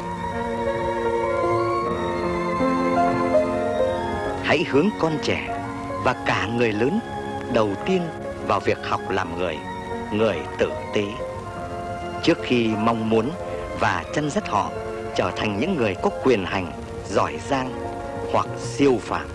Hãy hướng con trẻ và cả người lớn đầu tiên vào việc học làm người, người tử tế, trước khi mong muốn và chân dắt họ trở thành những người có quyền hành, giỏi giang hoặc siêu phàm.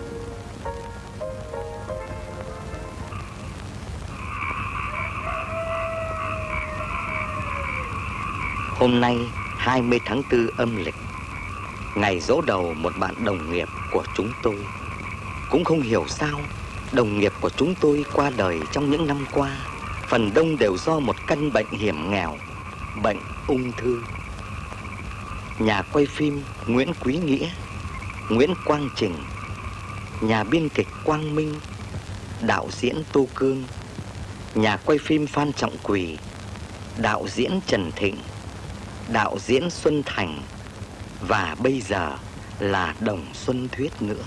Hôm nay hai mươi tháng tư âm lịch, ngày giỗ đầu một bạn đồng nghiệp của chúng tôi. Cũng không hiểu sao Đồng nghiệp của chúng tôi qua đời trong những năm qua, phần đông đều do một căn bệnh hiểm nghèo, bệnh ung thư. Nhà quay phim Nguyễn Quý Nghĩa, Nguyễn Quang Trình, nhà biên kịch Quang Minh, đạo diễn Tô Cương, nhà quay phim Phan Trọng Quỳ, đạo diễn Trần Thịnh, đạo diễn Xuân Thành và bây giờ là Đồng Xuân Thuyết nữa.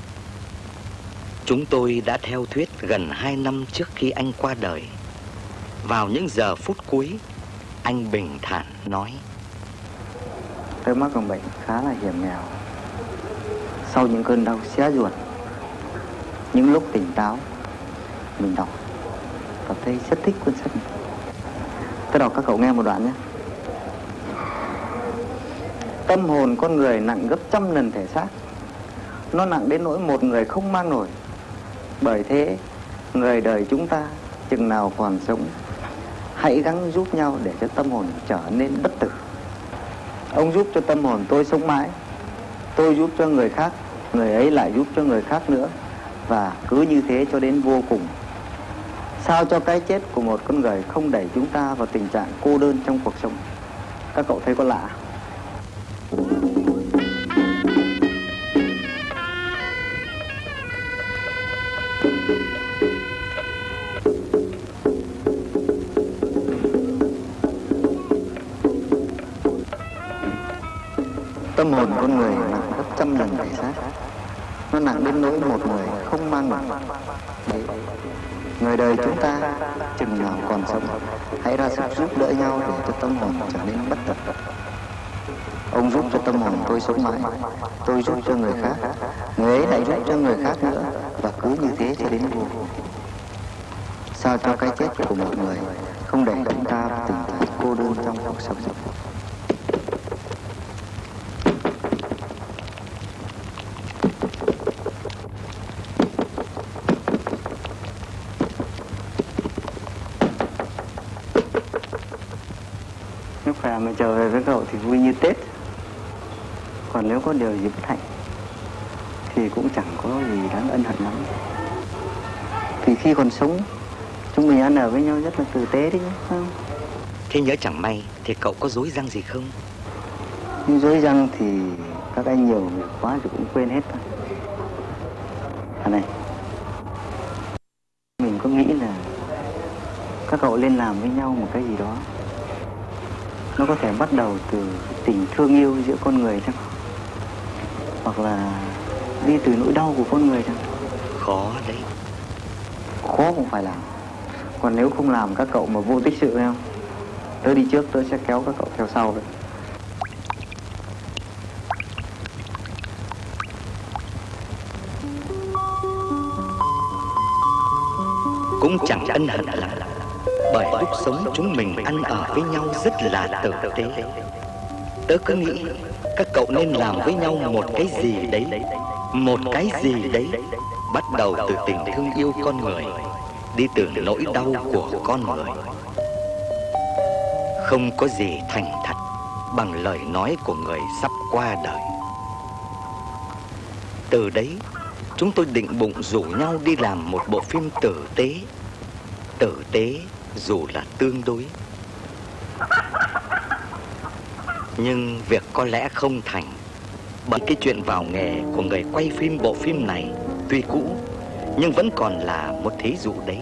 Chúng tôi đã theo Thuyết gần hai năm trước khi anh qua đời. Vào những giờ phút cuối, anh bình thản nói: Tôi mắc một bệnh khá là hiểm nghèo. Sau những cơn đau xé ruột, những lúc tỉnh táo, mình đọc và thấy rất thích cuốn sách này. Tôi đọc các cậu nghe một đoạn nhé. Tâm hồn con người nặng gấp trăm lần thể xác. Nó nặng đến nỗi một người không mang nổi. Bởi thế, người đời chúng ta chừng nào còn sống, hãy gắng giúp nhau để cho tâm hồn trở nên bất tử. Ông giúp cho tâm hồn tôi sống mãi, tôi giúp cho người khác, người ấy lại giúp cho người khác nữa, và cứ như thế cho đến vô cùng. Sao cho cái chết của một con người không đẩy chúng ta vào tình trạng cô đơn trong cuộc sống? Các cậu thấy có lạ? Tâm hồn con người nặng gấp trăm lần thể xác. Nó nặng đến nỗi một người không mang nổi. Đấy, người đời chúng ta chừng nào còn sống, hãy ra sức giúp đỡ nhau để cho tâm hồn trở nên bất tử. Ông giúp cho tâm hồn tôi sống mãi, tôi giúp cho người khác, người ấy lại giúp cho người khác nữa, và cứ như thế cho đến vô cùng. Sao cho cái chết của một người không để chúng ta vào tình trạng cô đơn trong cuộc sống? Nếu khỏe mà trở về với cậu thì vui như Tết. Còn nếu có điều gì bất hạnh thì cũng chẳng có gì đáng ân hận lắm. Vì khi còn sống, chúng mình ăn ở với nhau rất là tử tế đấy nhé, không? Thế nhớ chẳng may thì cậu có dối răng gì không? Nhưng dối răng thì các anh nhiều việc quá rồi cũng quên hết thôi. À này, mình có nghĩ là các cậu lên làm với nhau một cái gì đó, nó có thể bắt đầu từ tình thương yêu giữa con người chăng? Hoặc là đi từ nỗi đau của con người chăng? Khó đấy. Khó cũng phải làm. Còn nếu không làm các cậu mà vô tích sự hay không? Tớ đi trước, tớ sẽ kéo các cậu theo sau đấy. Cũng chẳng ân hận lắm, bởi lúc sống chúng mình ăn ở với nhau rất là tử tế. Tớ cứ nghĩ các cậu nên làm với nhau một cái gì đấy, một cái gì đấy, bắt đầu từ tình thương yêu con người, đi từ nỗi đau của con người. Không có gì thành thật bằng lời nói của người sắp qua đời. Từ đấy, chúng tôi định bụng rủ nhau đi làm một bộ phim tử tế. Tử tế dù là tương đối. Nhưng việc có lẽ không thành, bởi cái chuyện vào nghề của người quay phim bộ phim này tuy cũ nhưng vẫn còn là một thí dụ đấy.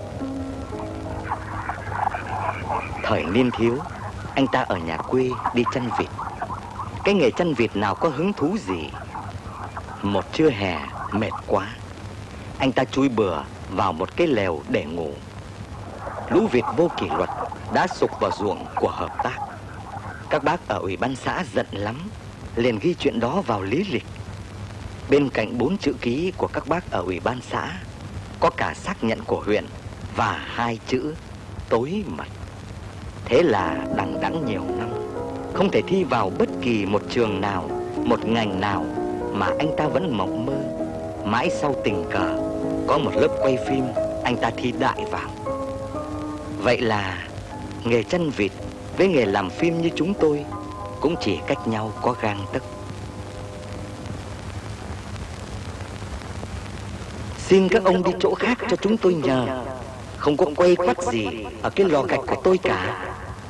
Thời niên thiếu, anh ta ở nhà quê đi chăn vịt. Cái nghề chăn vịt nào có hứng thú gì. Một trưa hè mệt quá, anh ta chui bừa vào một cái lều để ngủ. Lũ vịt vô kỷ luật đã sục vào ruộng của hợp tác. Các bác ở ủy ban xã giận lắm, liền ghi chuyện đó vào lý lịch. Bên cạnh bốn chữ ký của các bác ở ủy ban xã có cả xác nhận của huyện và hai chữ tối mật. Thế là đằng đẵng nhiều năm, không thể thi vào bất kỳ một trường nào, một ngành nào, mà anh ta vẫn mộng mơ. Mãi sau tình cờ có một lớp quay phim, anh ta thi đại vào. Vậy là nghề chăn vịt với nghề làm phim như chúng tôi cũng chỉ cách nhau có gang tấc. Xin các ông đi chỗ khác cho chúng tôi nhờ. Không có quay quắt gì ở cái lò gạch của tôi cả.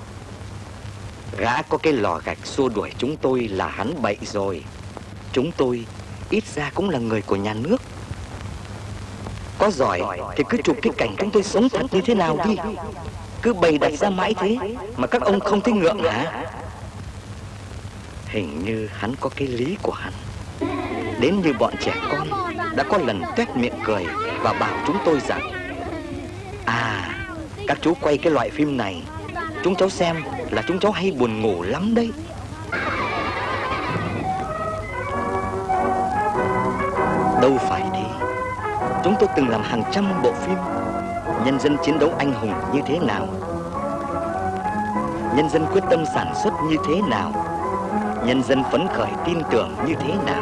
Gã có cái lò gạch xua đuổi chúng tôi là hắn bậy rồi. Chúng tôi ít ra cũng là người của nhà nước. Có giỏi thì cứ chụp cái cảnh chúng tôi sống thật như thế nào đi. Cứ bày đặt ra mãi thế mà các ông không thấy ngượng hả? Hình như hắn có cái lý của hắn. Đến như bọn trẻ con đã có lần tuét miệng cười và bảo chúng tôi rằng: à, các chú quay cái loại phim này, chúng cháu xem là chúng cháu hay buồn ngủ lắm đấy. Đâu phải thế. Chúng tôi từng làm hàng trăm bộ phim nhân dân chiến đấu anh hùng như thế nào, nhân dân quyết tâm sản xuất như thế nào, nhân dân phấn khởi tin tưởng như thế nào.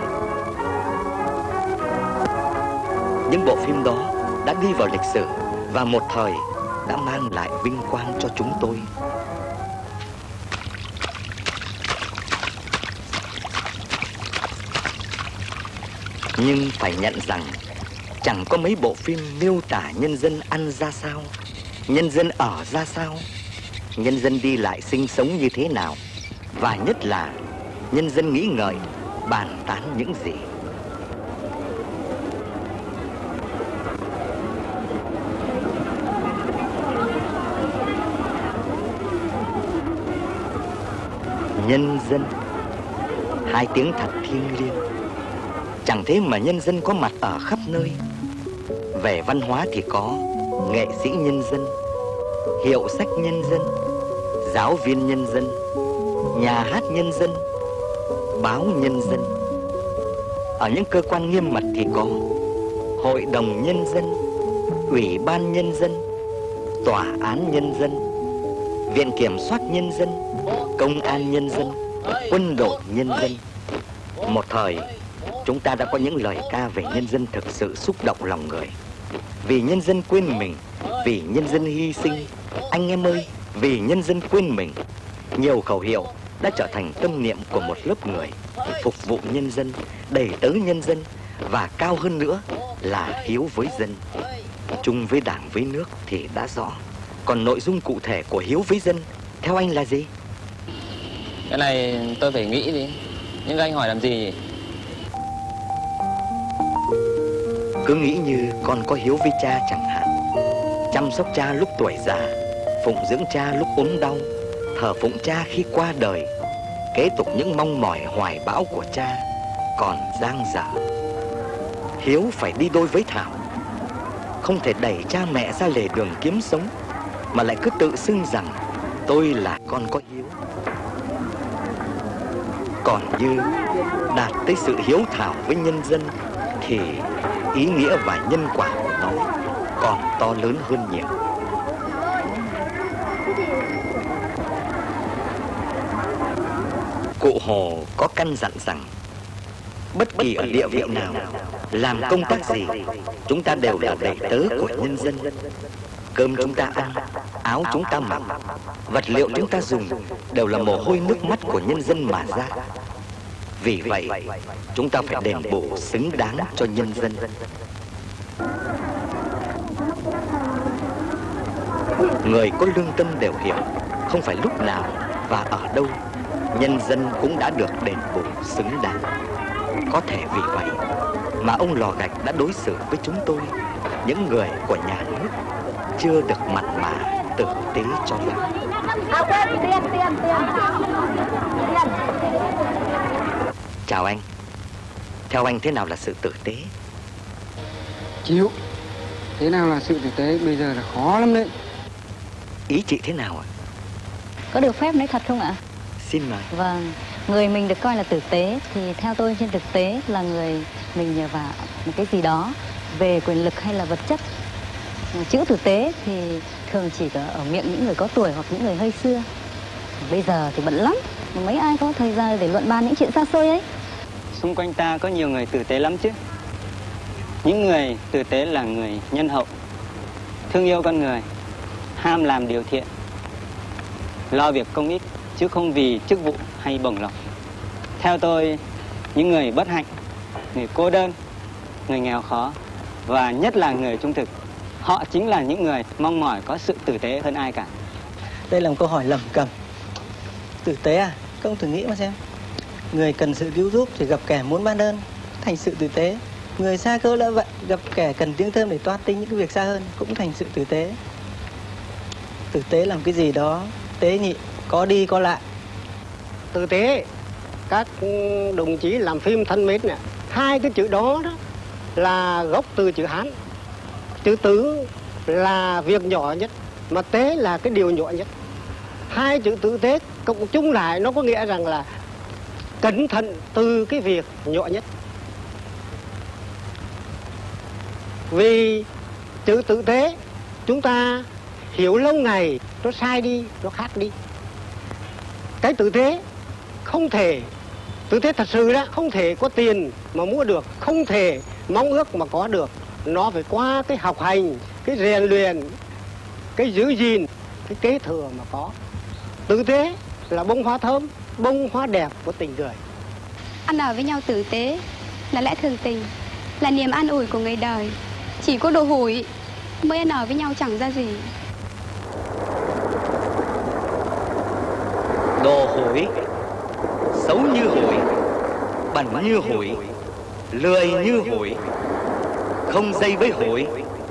Những bộ phim đó đã đi vào lịch sử và một thời đã mang lại vinh quang cho chúng tôi. Nhưng phải nhận rằng chẳng có mấy bộ phim miêu tả nhân dân ăn ra sao, nhân dân ở ra sao, nhân dân đi lại sinh sống như thế nào, và nhất là nhân dân nghĩ ngợi, bàn tán những gì. Nhân dân, hai tiếng thật thiêng liêng. Chẳng thế mà nhân dân có mặt ở khắp nơi. Về văn hóa thì có nghệ sĩ nhân dân, hiệu sách nhân dân, giáo viên nhân dân, nhà hát nhân dân, báo nhân dân. Ở những cơ quan nghiêm mật thì có hội đồng nhân dân, ủy ban nhân dân, tòa án nhân dân, viện kiểm soát nhân dân, công an nhân dân, quân đội nhân dân. Một thời chúng ta đã có những lời ca về nhân dân thực sự xúc động lòng người. Vì nhân dân quên mình, vì nhân dân hy sinh. Anh em ơi, vì nhân dân quên mình. Nhiều khẩu hiệu đã trở thành tâm niệm của một lớp người phục vụ nhân dân, đầy tớ nhân dân, và cao hơn nữa là hiếu với dân, chung với đảng với nước thì đã rõ. Còn nội dung cụ thể của hiếu với dân theo anh là gì? Cái này tôi phải nghĩ đi. Nhưng anh hỏi làm gì nhỉ? Cứ nghĩ như con có hiếu với cha chẳng hạn. Chăm sóc cha lúc tuổi già, phụng dưỡng cha lúc ốm đau, thờ phụng cha khi qua đời, kế tục những mong mỏi hoài bão của cha còn dang dở. Hiếu phải đi đôi với thảo. Không thể đẩy cha mẹ ra lề đường kiếm sống, mà lại cứ tự xưng rằng tôi là con có hiếu. Còn như đạt tới sự hiếu thảo với nhân dân thì ý nghĩa và nhân quả của nó còn to lớn hơn nhiều. Cụ Hồ có căn dặn rằng bất kỳ ở địa vị nào, làm công tác gì, chúng ta đều là đầy tớ của nhân dân. Cơm chúng ta ăn, áo chúng ta mặc, vật liệu chúng ta dùng đều là mồ hôi nước mắt của nhân dân mà ra. Vì vậy, chúng ta phải đền bù xứng đáng cho nhân dân. Người có lương tâm đều hiểu, không phải lúc nào và ở đâu nhân dân cũng đã được đền bù xứng đáng. Có thể vì vậy mà ông Lò Gạch đã đối xử với chúng tôi, những người của nhà nước, chưa được mặn mà tử tế cho lắm. Chào anh. Theo anh thế nào là sự tử tế? Chịu. Thế nào là sự tử tế bây giờ là khó lắm đấy. Ý chị thế nào ạ? Có được phép nói thật không ạ? Xin mời. Vâng, người mình được coi là tử tế thì theo tôi trên thực tế là người mình nhờ vào một cái gì đó về quyền lực hay là vật chất. Chữ tử tế thì thường chỉ có ở miệng những người có tuổi hoặc những người hơi xưa. Bây giờ thì bận lắm, mà mấy ai có thời gian để luận bàn những chuyện xa xôi ấy. Xung quanh ta có nhiều người tử tế lắm chứ. Những người tử tế là người nhân hậu, thương yêu con người, ham làm điều thiện, lo việc công ích chứ không vì chức vụ hay bổng lộc. Theo tôi, những người bất hạnh, người cô đơn, người nghèo khó và nhất là người trung thực. Họ chính là những người mong mỏi có sự tử tế hơn ai cả. Đây là một câu hỏi lẩm cẩm. Tử tế à? Các ông thử nghĩ mà xem. Người cần sự cứu giúp thì gặp kẻ muốn ban ơn, thành sự tử tế. Người xa cơ lỡ vậy, gặp kẻ cần tiếng thơm để toát tính những cái việc xa hơn, cũng thành sự tử tế. Tử tế làm cái gì đó tế nhị, có đi có lại. Tử tế, các đồng chí làm phim thân mến nè, hai cái chữ đó, đó là gốc từ chữ Hán. Chữ tứ là việc nhỏ nhất, mà tế là cái điều nhỏ nhất. Hai chữ tử tế cộng chung lại nó có nghĩa rằng là cẩn thận từ cái việc nhỏ nhất. Vì chữ tử tế chúng ta hiểu lâu ngày nó sai đi, nó khác đi. Cái tử tế không thể, tử tế thật sự đó, không thể có tiền mà mua được, không thể mong ước mà có được. Nó phải qua cái học hành, cái rèn luyện, cái giữ gìn, cái kế thừa mà có. Tử tế là bông hoa thơm, bông hoa đẹp của tình người. Ăn ở với nhau tử tế là lẽ thường tình, là niềm an ủi của người đời. Chỉ có đồ hủi mới ăn ở với nhau chẳng ra gì. Đồ hủi, xấu như hủi, bẩn như hủi, lười như hủi, không dây với hủi,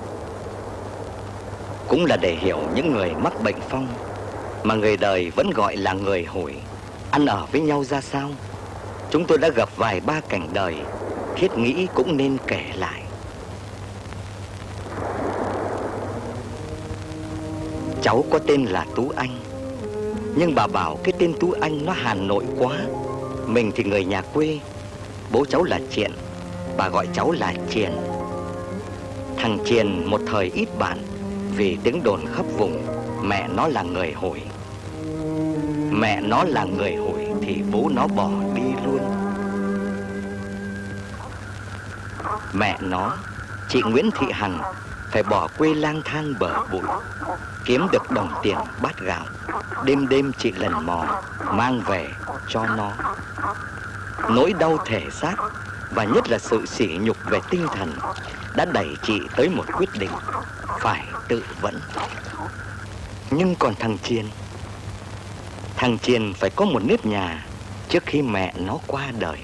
cũng là để hiểu những người mắc bệnh phong mà người đời vẫn gọi là người hủi ăn ở với nhau ra sao. Chúng tôi đã gặp vài ba cảnh đời, thiết nghĩ cũng nên kể lại. Cháu có tên là Tú Anh, nhưng bà bảo cái tên Tú Anh nó Hà Nội quá. Mình thì người nhà quê. Bố cháu là Triện, bà gọi cháu là Triền. Thằng Triền một thời ít bạn, vì tiếng đồn khắp vùng mẹ nó là người hủi. Mẹ nó là người hủi thì bố nó bỏ đi luôn. Mẹ nó, chị Nguyễn Thị Hằng, phải bỏ quê lang thang bờ bụi, kiếm được đồng tiền bát gạo. Đêm đêm chị lần mò mang về cho nó. Nỗi đau thể xác và nhất là sự sỉ nhục về tinh thần đã đẩy chị tới một quyết định phải tự vẫn. Nhưng còn thằng Chiên, thằng Chiên phải có một nếp nhà trước khi mẹ nó qua đời.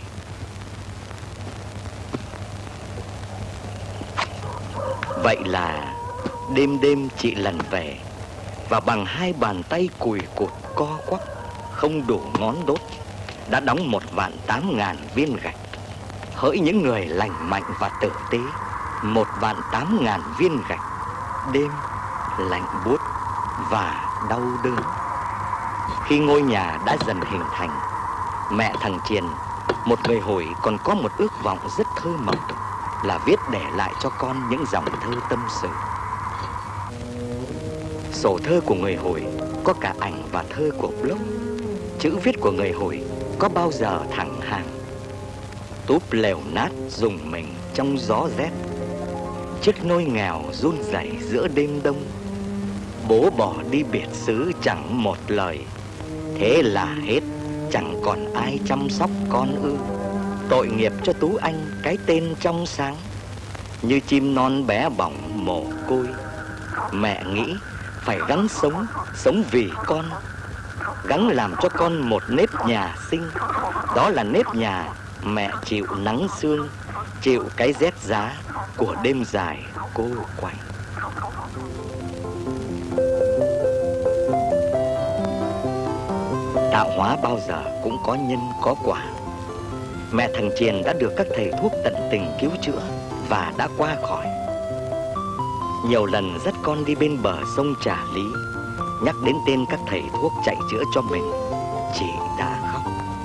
Vậy là đêm đêm chị lần về, và bằng hai bàn tay cùi cụt co quắp không đủ ngón đốt, đã đóng một vạn tám ngàn viên gạch. Hỡi những người lành mạnh và tử tế, một vạn tám ngàn viên gạch, đêm lạnh buốt và đau đớn. Khi ngôi nhà đã dần hình thành, mẹ thằng Chiền, một người hủi, còn có một ước vọng rất thơ mộng, là viết để lại cho con những dòng thơ tâm sự. Sổ thơ của người hủi có cả ảnh và thơ của blog. Chữ viết của người hủi có bao giờ thẳng hàng. Túp lều nát rùng mình trong gió rét, chiếc nôi nghèo run rẩy giữa đêm đông. Bố bỏ đi biệt xứ chẳng một lời, thế là hết, chẳng còn ai chăm sóc con ư. Tội nghiệp cho Tú Anh cái tên trong sáng, như chim non bé bỏng mồ côi. Mẹ nghĩ phải gắng sống, sống vì con, gắng làm cho con một nếp nhà xinh. Đó là nếp nhà mẹ chịu nắng sương, chịu cái rét giá của đêm dài cô quạnh. Tạo hóa bao giờ cũng có nhân có quả. Mẹ thằng Chiền đã được các thầy thuốc tận tình cứu chữa và đã qua khỏi. Nhiều lần dắt con đi bên bờ sông Trà Lý, nhắc đến tên các thầy thuốc chạy chữa cho mình, chị đã khóc.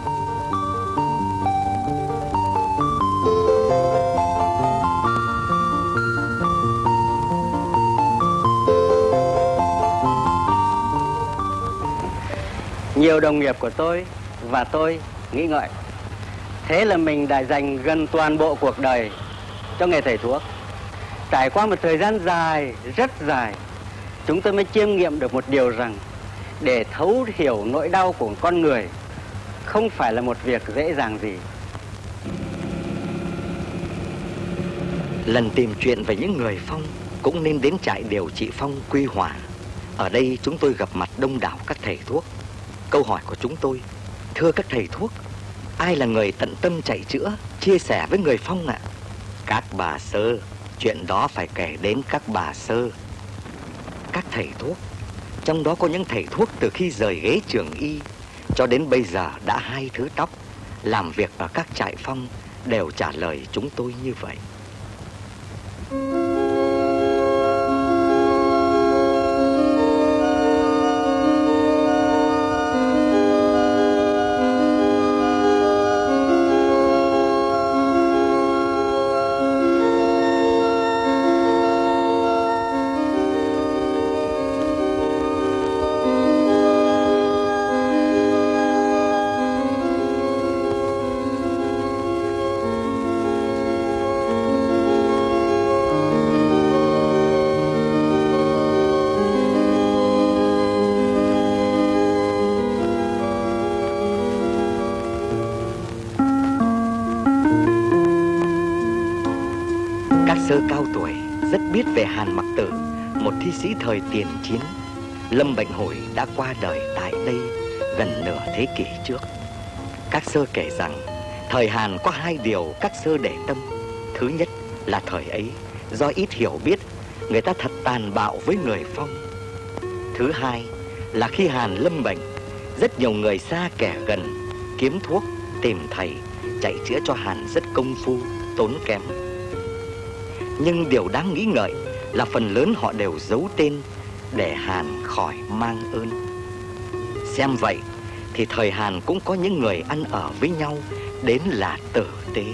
Nhiều đồng nghiệp của tôi và tôi nghĩ ngợi, thế là mình đã dành gần toàn bộ cuộc đời cho nghề thầy thuốc. Trải qua một thời gian dài, rất dài, chúng tôi mới chiêm nghiệm được một điều rằng để thấu hiểu nỗi đau của con người không phải là một việc dễ dàng gì. Lần tìm chuyện về những người Phong cũng nên đến trại điều trị Phong Quy Hòa. Ở đây chúng tôi gặp mặt đông đảo các thầy thuốc. Câu hỏi của chúng tôi: thưa các thầy thuốc, ai là người tận tâm chạy chữa, chia sẻ với người Phong ạ? Các bà sơ, chuyện đó phải kể đến các bà sơ. Các thầy thuốc, trong đó có những thầy thuốc từ khi rời ghế trường y cho đến bây giờ đã hai thứ tóc, làm việc ở các trại Phong, đều trả lời chúng tôi như vậy. Sơ cao tuổi rất biết về Hàn Mặc Tử, một thi sĩ thời tiền chiến. Lâm Bệnh Hồi đã qua đời tại đây gần nửa thế kỷ trước. Các sơ kể rằng thời Hàn có hai điều các sơ để tâm. Thứ nhất là thời ấy do ít hiểu biết, người ta thật tàn bạo với người Phong. Thứ hai là khi Hàn lâm bệnh, rất nhiều người xa kẻ gần kiếm thuốc, tìm thầy, chạy chữa cho Hàn rất công phu, tốn kém. Nhưng điều đáng nghĩ ngợi là phần lớn họ đều giấu tên để Hàn khỏi mang ơn. Xem vậy thì thời Hàn cũng có những người ăn ở với nhau đến là tử tế.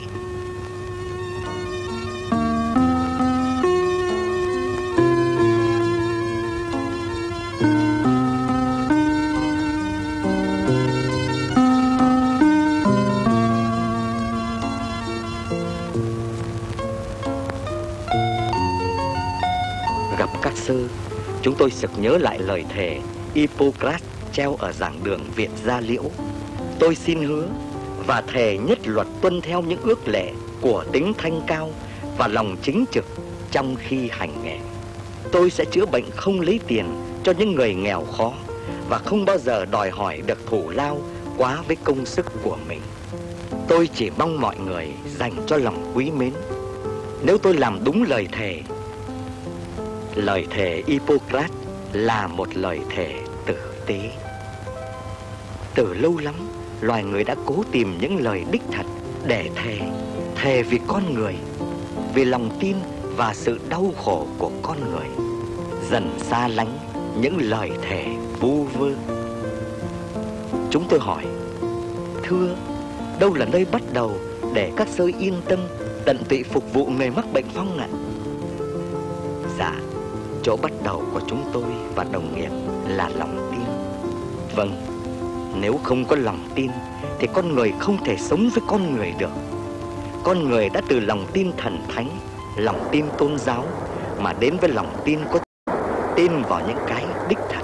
Gặp các sơ, chúng tôi sực nhớ lại lời thề Hippocrates treo ở giảng đường Viện Gia Liễu. Tôi xin hứa và thề nhất luật tuân theo những ước lệ của tính thanh cao và lòng chính trực trong khi hành nghề. Tôi sẽ chữa bệnh không lấy tiền cho những người nghèo khó và không bao giờ đòi hỏi được thù lao quá với công sức của mình. Tôi chỉ mong mọi người dành cho lòng quý mến. Nếu tôi làm đúng lời thề, lời thề Hippocrates là một lời thề tử tế. Từ lâu lắm, loài người đã cố tìm những lời đích thật để thề. Thề vì con người, vì lòng tin và sự đau khổ của con người. Dần xa lánh những lời thề vu vơ. Chúng tôi hỏi: thưa, đâu là nơi bắt đầu để các sơ yên tâm tận tụy phục vụ người mắc bệnh phong ạ? Dạ, chỗ bắt đầu của chúng tôi và đồng nghiệp là lòng tin. Vâng, nếu không có lòng tin thì con người không thể sống với con người được. Con người đã từ lòng tin thần thánh, lòng tin tôn giáo mà đến với lòng tin có tin vào những cái đích thật.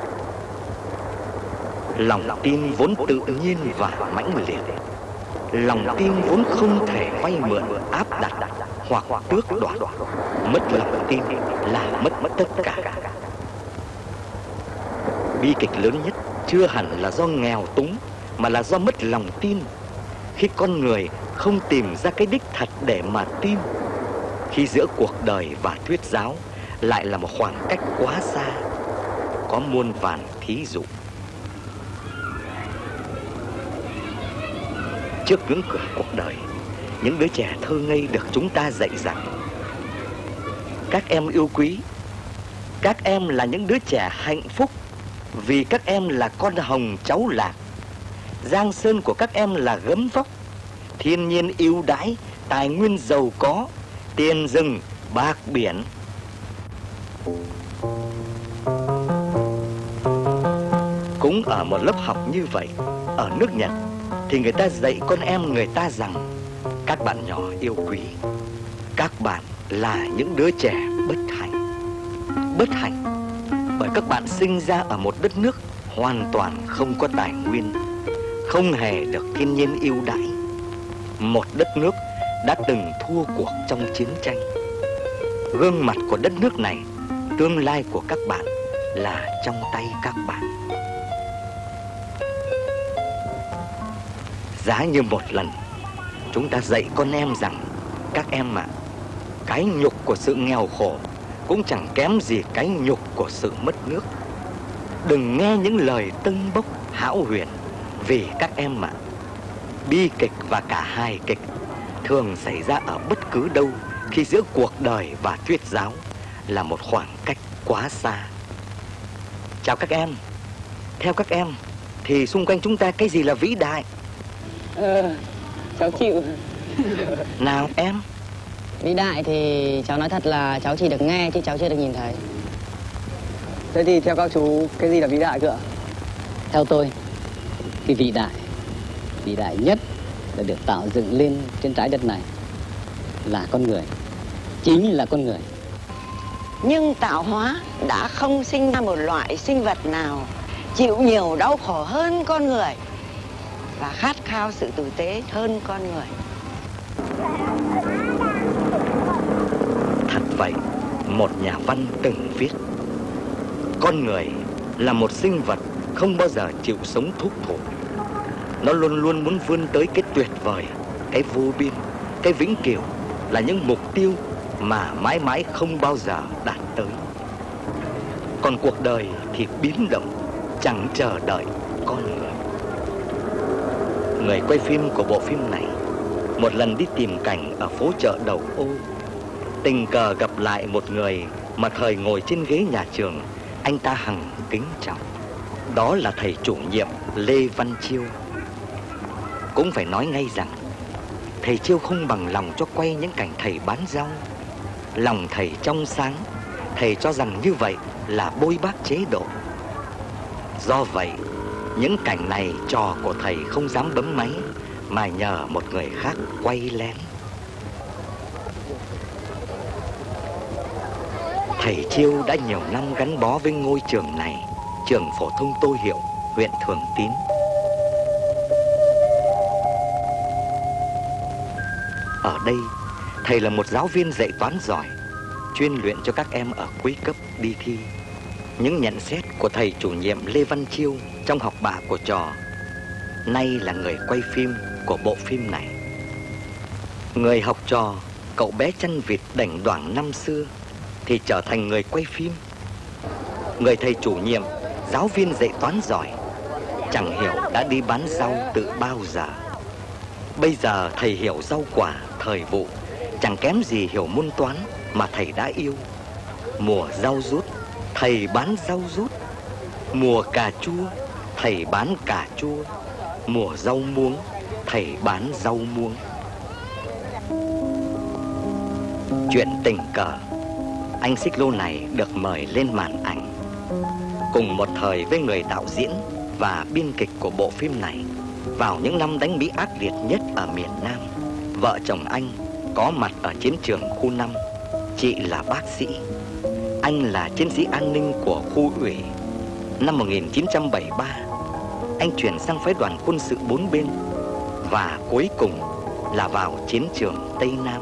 Lòng tin vốn tự nhiên và mãnh liệt. Lòng tin vốn không thể vay mượn, áp đặt hoặc tước đoạt. Mất lòng tin là mất mất tất cả. Bi kịch lớn nhất chưa hẳn là do nghèo túng, mà là do mất lòng tin. Khi con người không tìm ra cái đích thật để mà tin, khi giữa cuộc đời và thuyết giáo lại là một khoảng cách quá xa. Có muôn vàn thí dụ. Trước ngưỡng cửa cuộc đời, những đứa trẻ thơ ngây được chúng ta dạy rằng: các em yêu quý, các em là những đứa trẻ hạnh phúc, vì các em là con hồng cháu lạc. Giang sơn của các em là gấm vóc, thiên nhiên ưu đãi, tài nguyên giàu có, tiền rừng, bạc biển. Cũng ở một lớp học như vậy, ở nước Nhật, thì người ta dạy con em người ta rằng: các bạn nhỏ yêu quý, các bạn là những đứa trẻ bất hạnh. Bất hạnh bởi các bạn sinh ra ở một đất nước hoàn toàn không có tài nguyên, không hề được thiên nhiên ưu đãi. Một đất nước đã từng thua cuộc trong chiến tranh. Gương mặt của đất nước này, tương lai của các bạn là trong tay các bạn. Giá như một lần chúng ta dạy con em rằng: các em ạ, à, cái nhục của sự nghèo khổ cũng chẳng kém gì cái nhục của sự mất nước. Đừng nghe những lời tâng bốc hão huyền, vì các em ạ, à, bi kịch và cả hài kịch thường xảy ra ở bất cứ đâu khi giữa cuộc đời và thuyết giáo là một khoảng cách quá xa. Chào các em. Theo các em thì xung quanh chúng ta cái gì là vĩ đại? Ờ, cháu chịu. Nào em? Vĩ đại thì cháu nói thật là cháu chỉ được nghe chứ cháu chưa được nhìn thấy. Thế thì theo các chú, cái gì là vĩ đại cơ ạ? Theo tôi, cái vĩ đại, vĩ đại nhất là được tạo dựng lên trên trái đất này là con người, chính là con người. Nhưng tạo hóa đã không sinh ra một loại sinh vật nào chịu nhiều đau khổ hơn con người và khát khao sự tử tế hơn con người. Thật vậy, một nhà văn từng viết: con người là một sinh vật không bao giờ chịu sống thúc thủ. Nó luôn luôn muốn vươn tới cái tuyệt vời, cái vô biên, cái vĩnh cửu, là những mục tiêu mà mãi mãi không bao giờ đạt tới. Còn cuộc đời thì biến động, chẳng chờ đợi con người. Người quay phim của bộ phim này một lần đi tìm cảnh ở phố chợ Đầu Ô, tình cờ gặp lại một người mà thời ngồi trên ghế nhà trường anh ta hằng kính trọng. Đó là thầy chủ nhiệm Lê Văn Chiêu. Cũng phải nói ngay rằng thầy Chiêu không bằng lòng cho quay những cảnh thầy bán rau. Lòng thầy trong sáng, thầy cho rằng như vậy là bôi bác chế độ. Do vậy, những cảnh này trò của thầy không dám bấm máy mà nhờ một người khác quay lén. Thầy Chiêu đã nhiều năm gắn bó với ngôi trường này, trường phổ thông Tô Hiệu, huyện Thường Tín. Ở đây, thầy là một giáo viên dạy toán giỏi, chuyên luyện cho các em ở cuối cấp đi thi. Những nhận xét của thầy chủ nhiệm Lê Văn Chiêu trong học bạ của trò, nay là người quay phim của bộ phim này. Người học trò, cậu bé chăn vịt đảnh đoảng năm xưa, thì trở thành người quay phim. Người thầy chủ nhiệm, giáo viên dạy toán giỏi, chẳng hiểu đã đi bán rau từ bao giờ. Bây giờ thầy hiểu rau quả, thời vụ, chẳng kém gì hiểu môn toán mà thầy đã yêu. Mùa rau rút, thầy bán rau rút. Mùa cà chua, thầy bán cà chua. Mùa rau muống, thầy bán rau muống. Chuyện tình cờ, anh xích lô này được mời lên màn ảnh cùng một thời với người đạo diễn và biên kịch của bộ phim này. Vào những năm đánh Mỹ ác liệt nhất ở miền Nam, vợ chồng anh có mặt ở chiến trường khu năm. Chị là bác sĩ, anh là chiến sĩ an ninh của khu ủy. Năm một nghìn chín trăm bảy mươi ba, anh chuyển sang phái đoàn quân sự bốn bên và cuối cùng là vào chiến trường Tây Nam.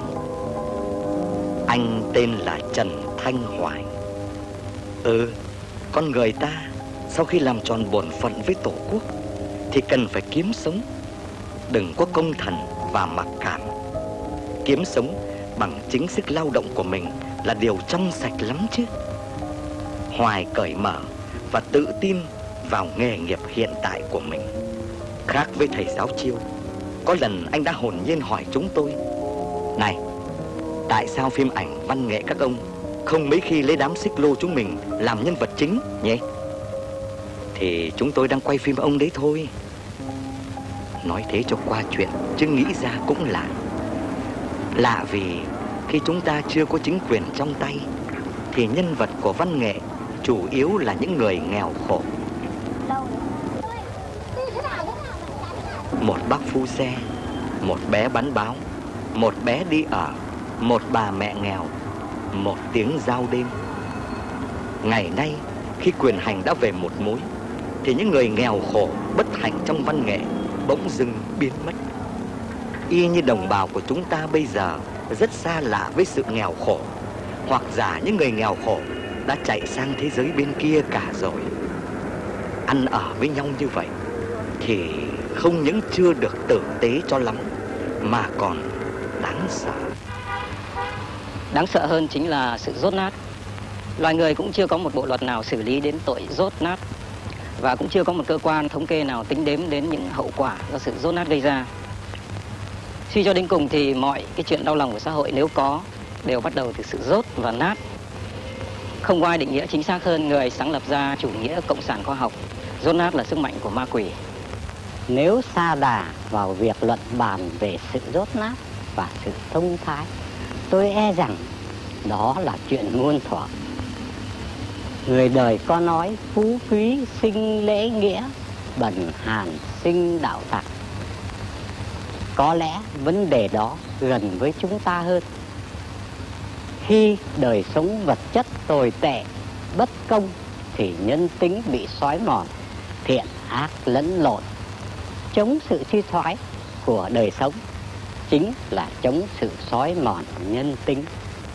Anh tên là Trần Thanh Hoài. Ừ, con người ta sau khi làm tròn bổn phận với Tổ quốc thì cần phải kiếm sống. Đừng có công thần và mặc cảm. Kiếm sống bằng chính sức lao động của mình là điều trong sạch lắm chứ. Hoài cởi mở và tự tin vào nghề nghiệp hiện tại của mình. Khác với thầy giáo Chiêu, có lần anh đã hồn nhiên hỏi chúng tôi: này, tại sao phim ảnh văn nghệ các ông không mấy khi lấy đám xích lô chúng mình làm nhân vật chính nhỉ? Thì chúng tôi đang quay phim ông đấy thôi. Nói thế cho qua chuyện, chứ nghĩ ra cũng lạ. Lạ vì khi chúng ta chưa có chính quyền trong tay thì nhân vật của văn nghệ chủ yếu là những người nghèo khổ. Một bác phu xe, một bé bán báo, một bé đi ở, một bà mẹ nghèo, một tiếng giao đêm. Ngày nay, khi quyền hành đã về một mối thì những người nghèo khổ, bất hạnh trong văn nghệ bỗng dưng biến mất. Y như đồng bào của chúng ta bây giờ rất xa lạ với sự nghèo khổ, hoặc giả những người nghèo khổ đã chạy sang thế giới bên kia cả rồi. Ăn ở với nhau như vậy thì không những chưa được tử tế cho lắm mà còn đáng sợ. Đáng sợ hơn chính là sự dốt nát. Loài người cũng chưa có một bộ luật nào xử lý đến tội dốt nát, và cũng chưa có một cơ quan thống kê nào tính đếm đến những hậu quả do sự dốt nát gây ra. Suy cho đến cùng thì mọi cái chuyện đau lòng của xã hội nếu có đều bắt đầu từ sự dốt và nát. Không có ai định nghĩa chính xác hơn người sáng lập ra chủ nghĩa cộng sản khoa học. Dốt nát là sức mạnh của ma quỷ. Nếu sa đà vào việc luận bàn về sự dốt nát và sự thông thái, tôi e rằng đó là chuyện muôn thuở. Người đời có nói phú quý sinh lễ nghĩa, bần hàn sinh đạo tặc. Có lẽ vấn đề đó gần với chúng ta hơn. Khi đời sống vật chất tồi tệ, bất công thì nhân tính bị xói mòn, thiện ác lẫn lộn. Chống sự suy thoái của đời sống chính là chống sự xói mòn nhân tính.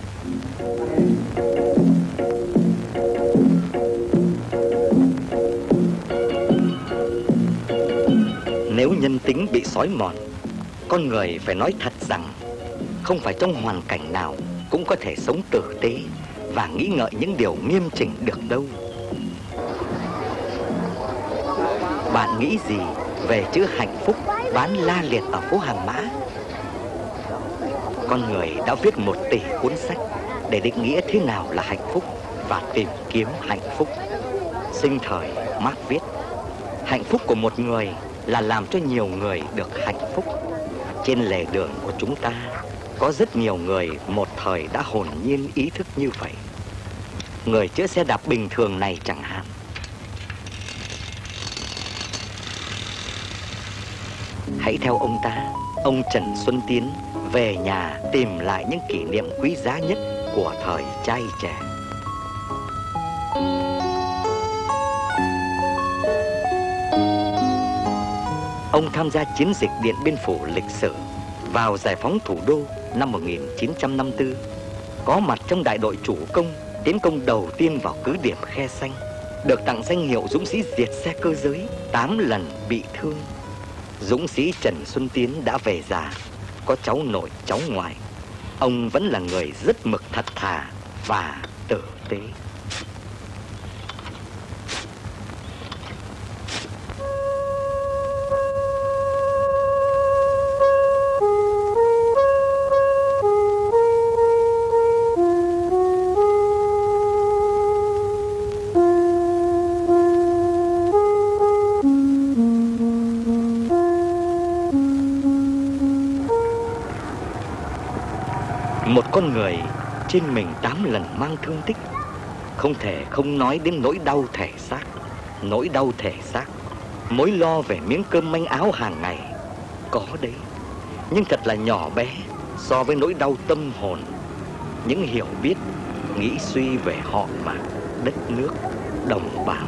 Nếu nhân tính bị xói mòn, con người phải nói thật rằng không phải trong hoàn cảnh nào cũng có thể sống tử tế và nghĩ ngợi những điều nghiêm chỉnh được đâu. Bạn nghĩ gì về chữ hạnh phúc bán la liệt ở phố Hàng Mã? Con người đã viết một tỷ cuốn sách để định nghĩa thế nào là hạnh phúc và tìm kiếm hạnh phúc. Sinh thời Marx viết, hạnh phúc của một người là làm cho nhiều người được hạnh phúc. Trên lề đường của chúng ta có rất nhiều người một thời đã hồn nhiên ý thức như vậy. Người chữa xe đạp bình thường này chẳng hạn. Hãy theo ông ta, ông Trần Xuân Tiến, về nhà tìm lại những kỷ niệm quý giá nhất của thời trai trẻ. Ông tham gia chiến dịch Điện Biên Phủ lịch sử vào giải phóng thủ đô năm một nghìn chín trăm năm mươi tư, có mặt trong đại đội chủ công tiến công đầu tiên vào cứ điểm Khe Xanh, được tặng danh hiệu dũng sĩ diệt xe cơ giới, tám lần bị thương. Dũng sĩ Trần Xuân Tiến đã về già, có cháu nội cháu ngoại. Ông vẫn là người rất mực thật thà và tử tế. Một con người trên mình tám lần mang thương tích, không thể không nói đến nỗi đau thể xác. Nỗi đau thể xác, mối lo về miếng cơm manh áo hàng ngày, có đấy, nhưng thật là nhỏ bé so với nỗi đau tâm hồn, những hiểu biết, nghĩ suy về họ mạng, đất nước, đồng bào.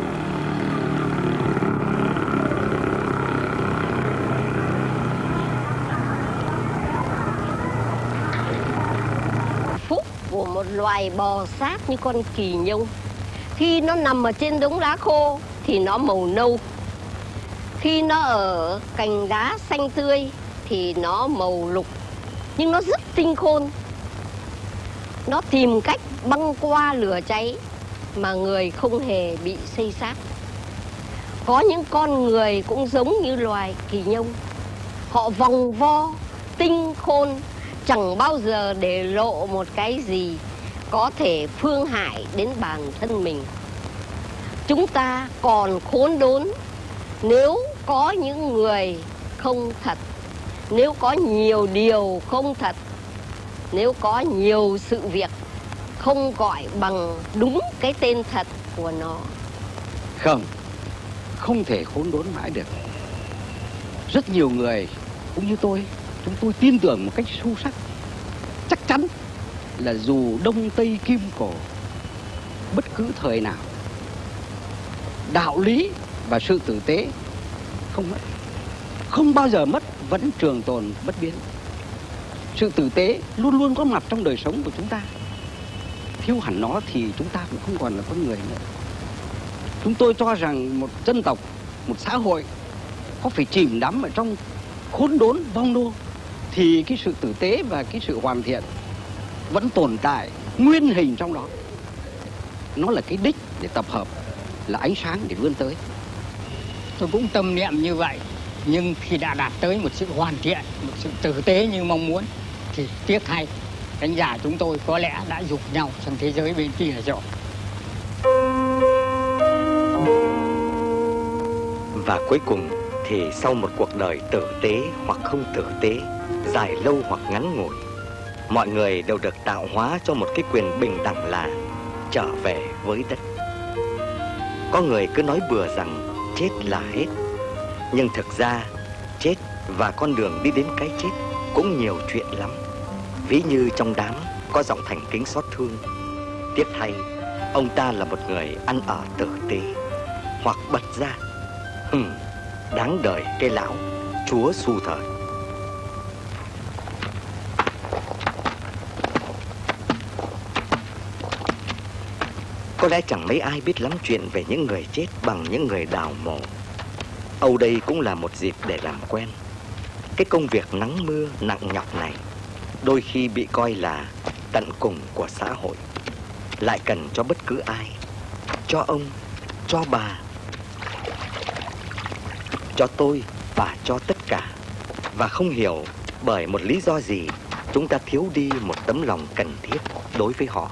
Của một loài bò sát như con kỳ nhông, khi nó nằm ở trên đống đá khô thì nó màu nâu, khi nó ở cành đá xanh tươi thì nó màu lục. Nhưng nó rất tinh khôn, nó tìm cách băng qua lửa cháy mà người không hề bị xây xát. Có những con người cũng giống như loài kỳ nhông, họ vòng vo, tinh khôn, chẳng bao giờ để lộ một cái gì có thể phương hại đến bản thân mình. Chúng ta còn khốn đốn nếu có những người không thật, nếu có nhiều điều không thật, nếu có nhiều sự việc không gọi bằng đúng cái tên thật của nó. Không, không thể khốn đốn mãi được. Rất nhiều người cũng như tôi, chúng tôi tin tưởng một cách sâu sắc, chắc chắn là dù đông tây kim cổ, bất cứ thời nào, đạo lý và sự tử tế không mất, không bao giờ mất, vẫn trường tồn bất biến. Sự tử tế luôn luôn có mặt trong đời sống của chúng ta. thiếu hẳn nó thì chúng ta cũng không còn là con người nữa. Chúng tôi cho rằng một dân tộc, một xã hội có phải chìm đắm ở trong khốn đốn vong đô thì cái sự tử tế và cái sự hoàn thiện vẫn tồn tại nguyên hình trong đó. Nó là cái đích để tập hợp, là ánh sáng để vươn tới. Tôi cũng tâm niệm như vậy, nhưng khi đã đạt tới một sự hoàn thiện, một sự tử tế như mong muốn thì tiếc thay, khán giả chúng tôi có lẽ đã dục nhau sang thế giới bên kia rồi. Và cuối cùng thì sau một cuộc đời tử tế hoặc không tử tế, dài lâu hoặc ngắn ngủi, mọi người đều được tạo hóa cho một cái quyền bình đẳng là trở về với đất. Có người cứ nói bừa rằng chết là hết, nhưng thực ra chết và con đường đi đến cái chết cũng nhiều chuyện lắm. Ví như trong đám có giọng thành kính xót thương. Tiếc thay, ông ta là một người ăn ở tử tế. Hoặc bật ra, hừm, đáng đời cái lão chúa xu thời. Có lẽ chẳng mấy ai biết lắm chuyện về những người chết bằng những người đào mộ. Âu đây cũng là một dịp để làm quen. Cái công việc nắng mưa nặng nhọc này đôi khi bị coi là tận cùng của xã hội, lại cần cho bất cứ ai, cho ông, cho bà, cho tôi và cho tất cả. Và không hiểu bởi một lý do gì chúng ta thiếu đi một tấm lòng cần thiết đối với họ.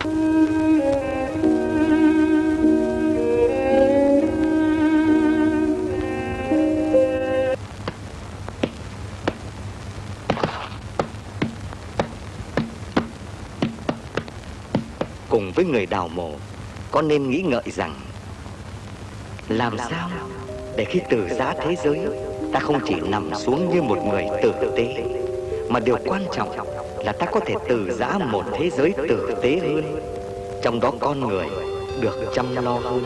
Cùng với người đào mộ, có nên nghĩ ngợi rằng làm sao để khi từ giã thế giới, ta không chỉ nằm xuống như một người tử tế, mà điều quan trọng là ta có thể từ giã một thế giới tử tế hơn, trong đó con người được chăm lo hơn.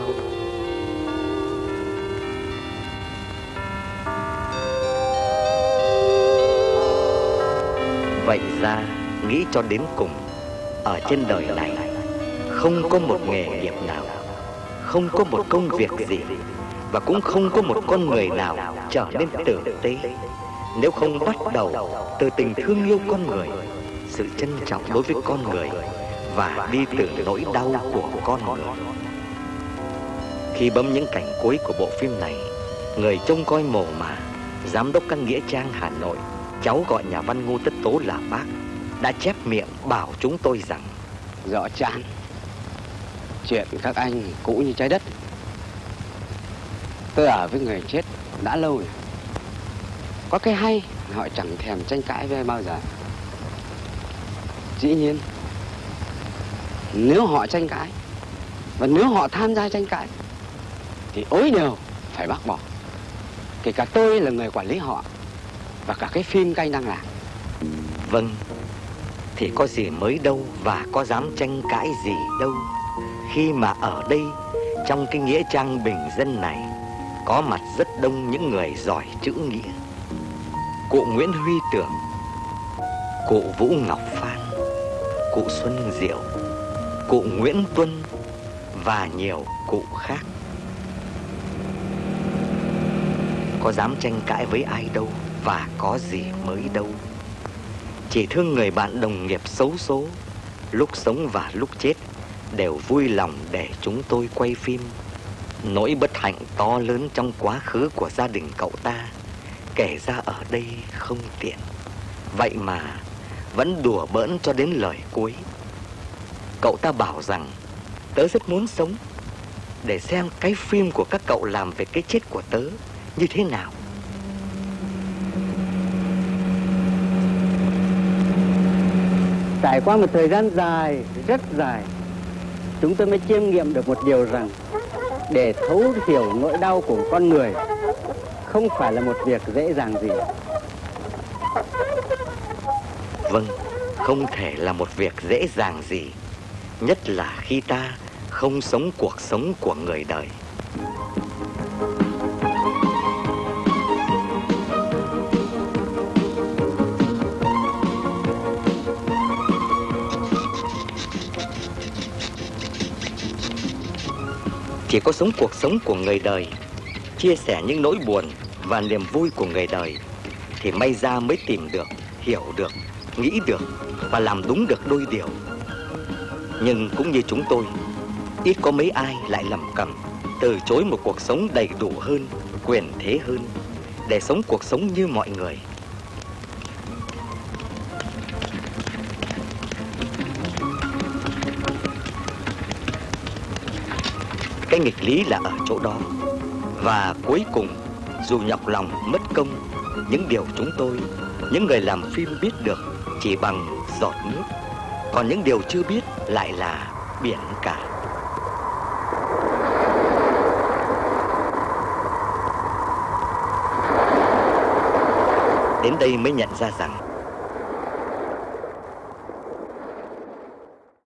Vậy ra, nghĩ cho đến cùng, ở trên đời này không có một nghề nghiệp nào, không có một công việc gì, và cũng không có một con người nào trở nên tử tế nếu không bắt đầu từ tình thương yêu con người, sự trân trọng đối với con người, và đi từ nỗi đau của con người. Khi bấm những cảnh cuối của bộ phim này, người trông coi mồ mả, giám đốc căn nghĩa trang Hà Nội, cháu gọi nhà văn Ngô Tất Tố là bác, đã chép miệng bảo chúng tôi rằng: rõ chán, chuyện các anh cũ như trái đất. Tôi ở với người chết đã lâu rồi. Có cái hay họ chẳng thèm tranh cãi với bao giờ. Dĩ nhiên, nếu họ tranh cãi và nếu họ tham gia tranh cãi thì ối đều phải bác bỏ. Kể cả tôi là người quản lý họ và cả cái phim các anh đang làm. Vâng, thì có gì mới đâu và có dám tranh cãi gì đâu, khi mà ở đây trong cái nghĩa trang bình dân này có mặt rất đông những người giỏi chữ nghĩa. Cụ Nguyễn Huy Tưởng, cụ Vũ Ngọc Phan, cụ Xuân Diệu, cụ Nguyễn Tuân và nhiều cụ khác. Có dám tranh cãi với ai đâu và có gì mới đâu. Chỉ thương người bạn đồng nghiệp xấu số, lúc sống và lúc chết đều vui lòng để chúng tôi quay phim. Nỗi bất hạnh to lớn trong quá khứ của gia đình cậu ta kể ra ở đây không tiện. Vậy mà vẫn đùa bỡn cho đến lời cuối. Cậu ta bảo rằng tớ rất muốn sống để xem cái phim của các cậu làm về cái chết của tớ như thế nào. Trải qua một thời gian dài, rất dài, chúng tôi mới chiêm nghiệm được một điều rằng để thấu hiểu nỗi đau của con người không phải là một việc dễ dàng gì. Vâng, không thể là một việc dễ dàng gì, nhất là khi ta không sống cuộc sống của người đời. Chỉ có sống cuộc sống của người đời, chia sẻ những nỗi buồn và niềm vui của người đời, thì may ra mới tìm được, hiểu được, nghĩ được và làm đúng được đôi điều. Nhưng cũng như chúng tôi, ít có mấy ai lại lẩm cẩm từ chối một cuộc sống đầy đủ hơn, quyền thế hơn, để sống cuộc sống như mọi người. Cái nghịch lý là ở chỗ đó. Và cuối cùng, dù nhọc lòng mất công, những điều chúng tôi, những người làm phim biết được chỉ bằng giọt nước, còn những điều chưa biết lại là biển cả. Đến đây mới nhận ra rằng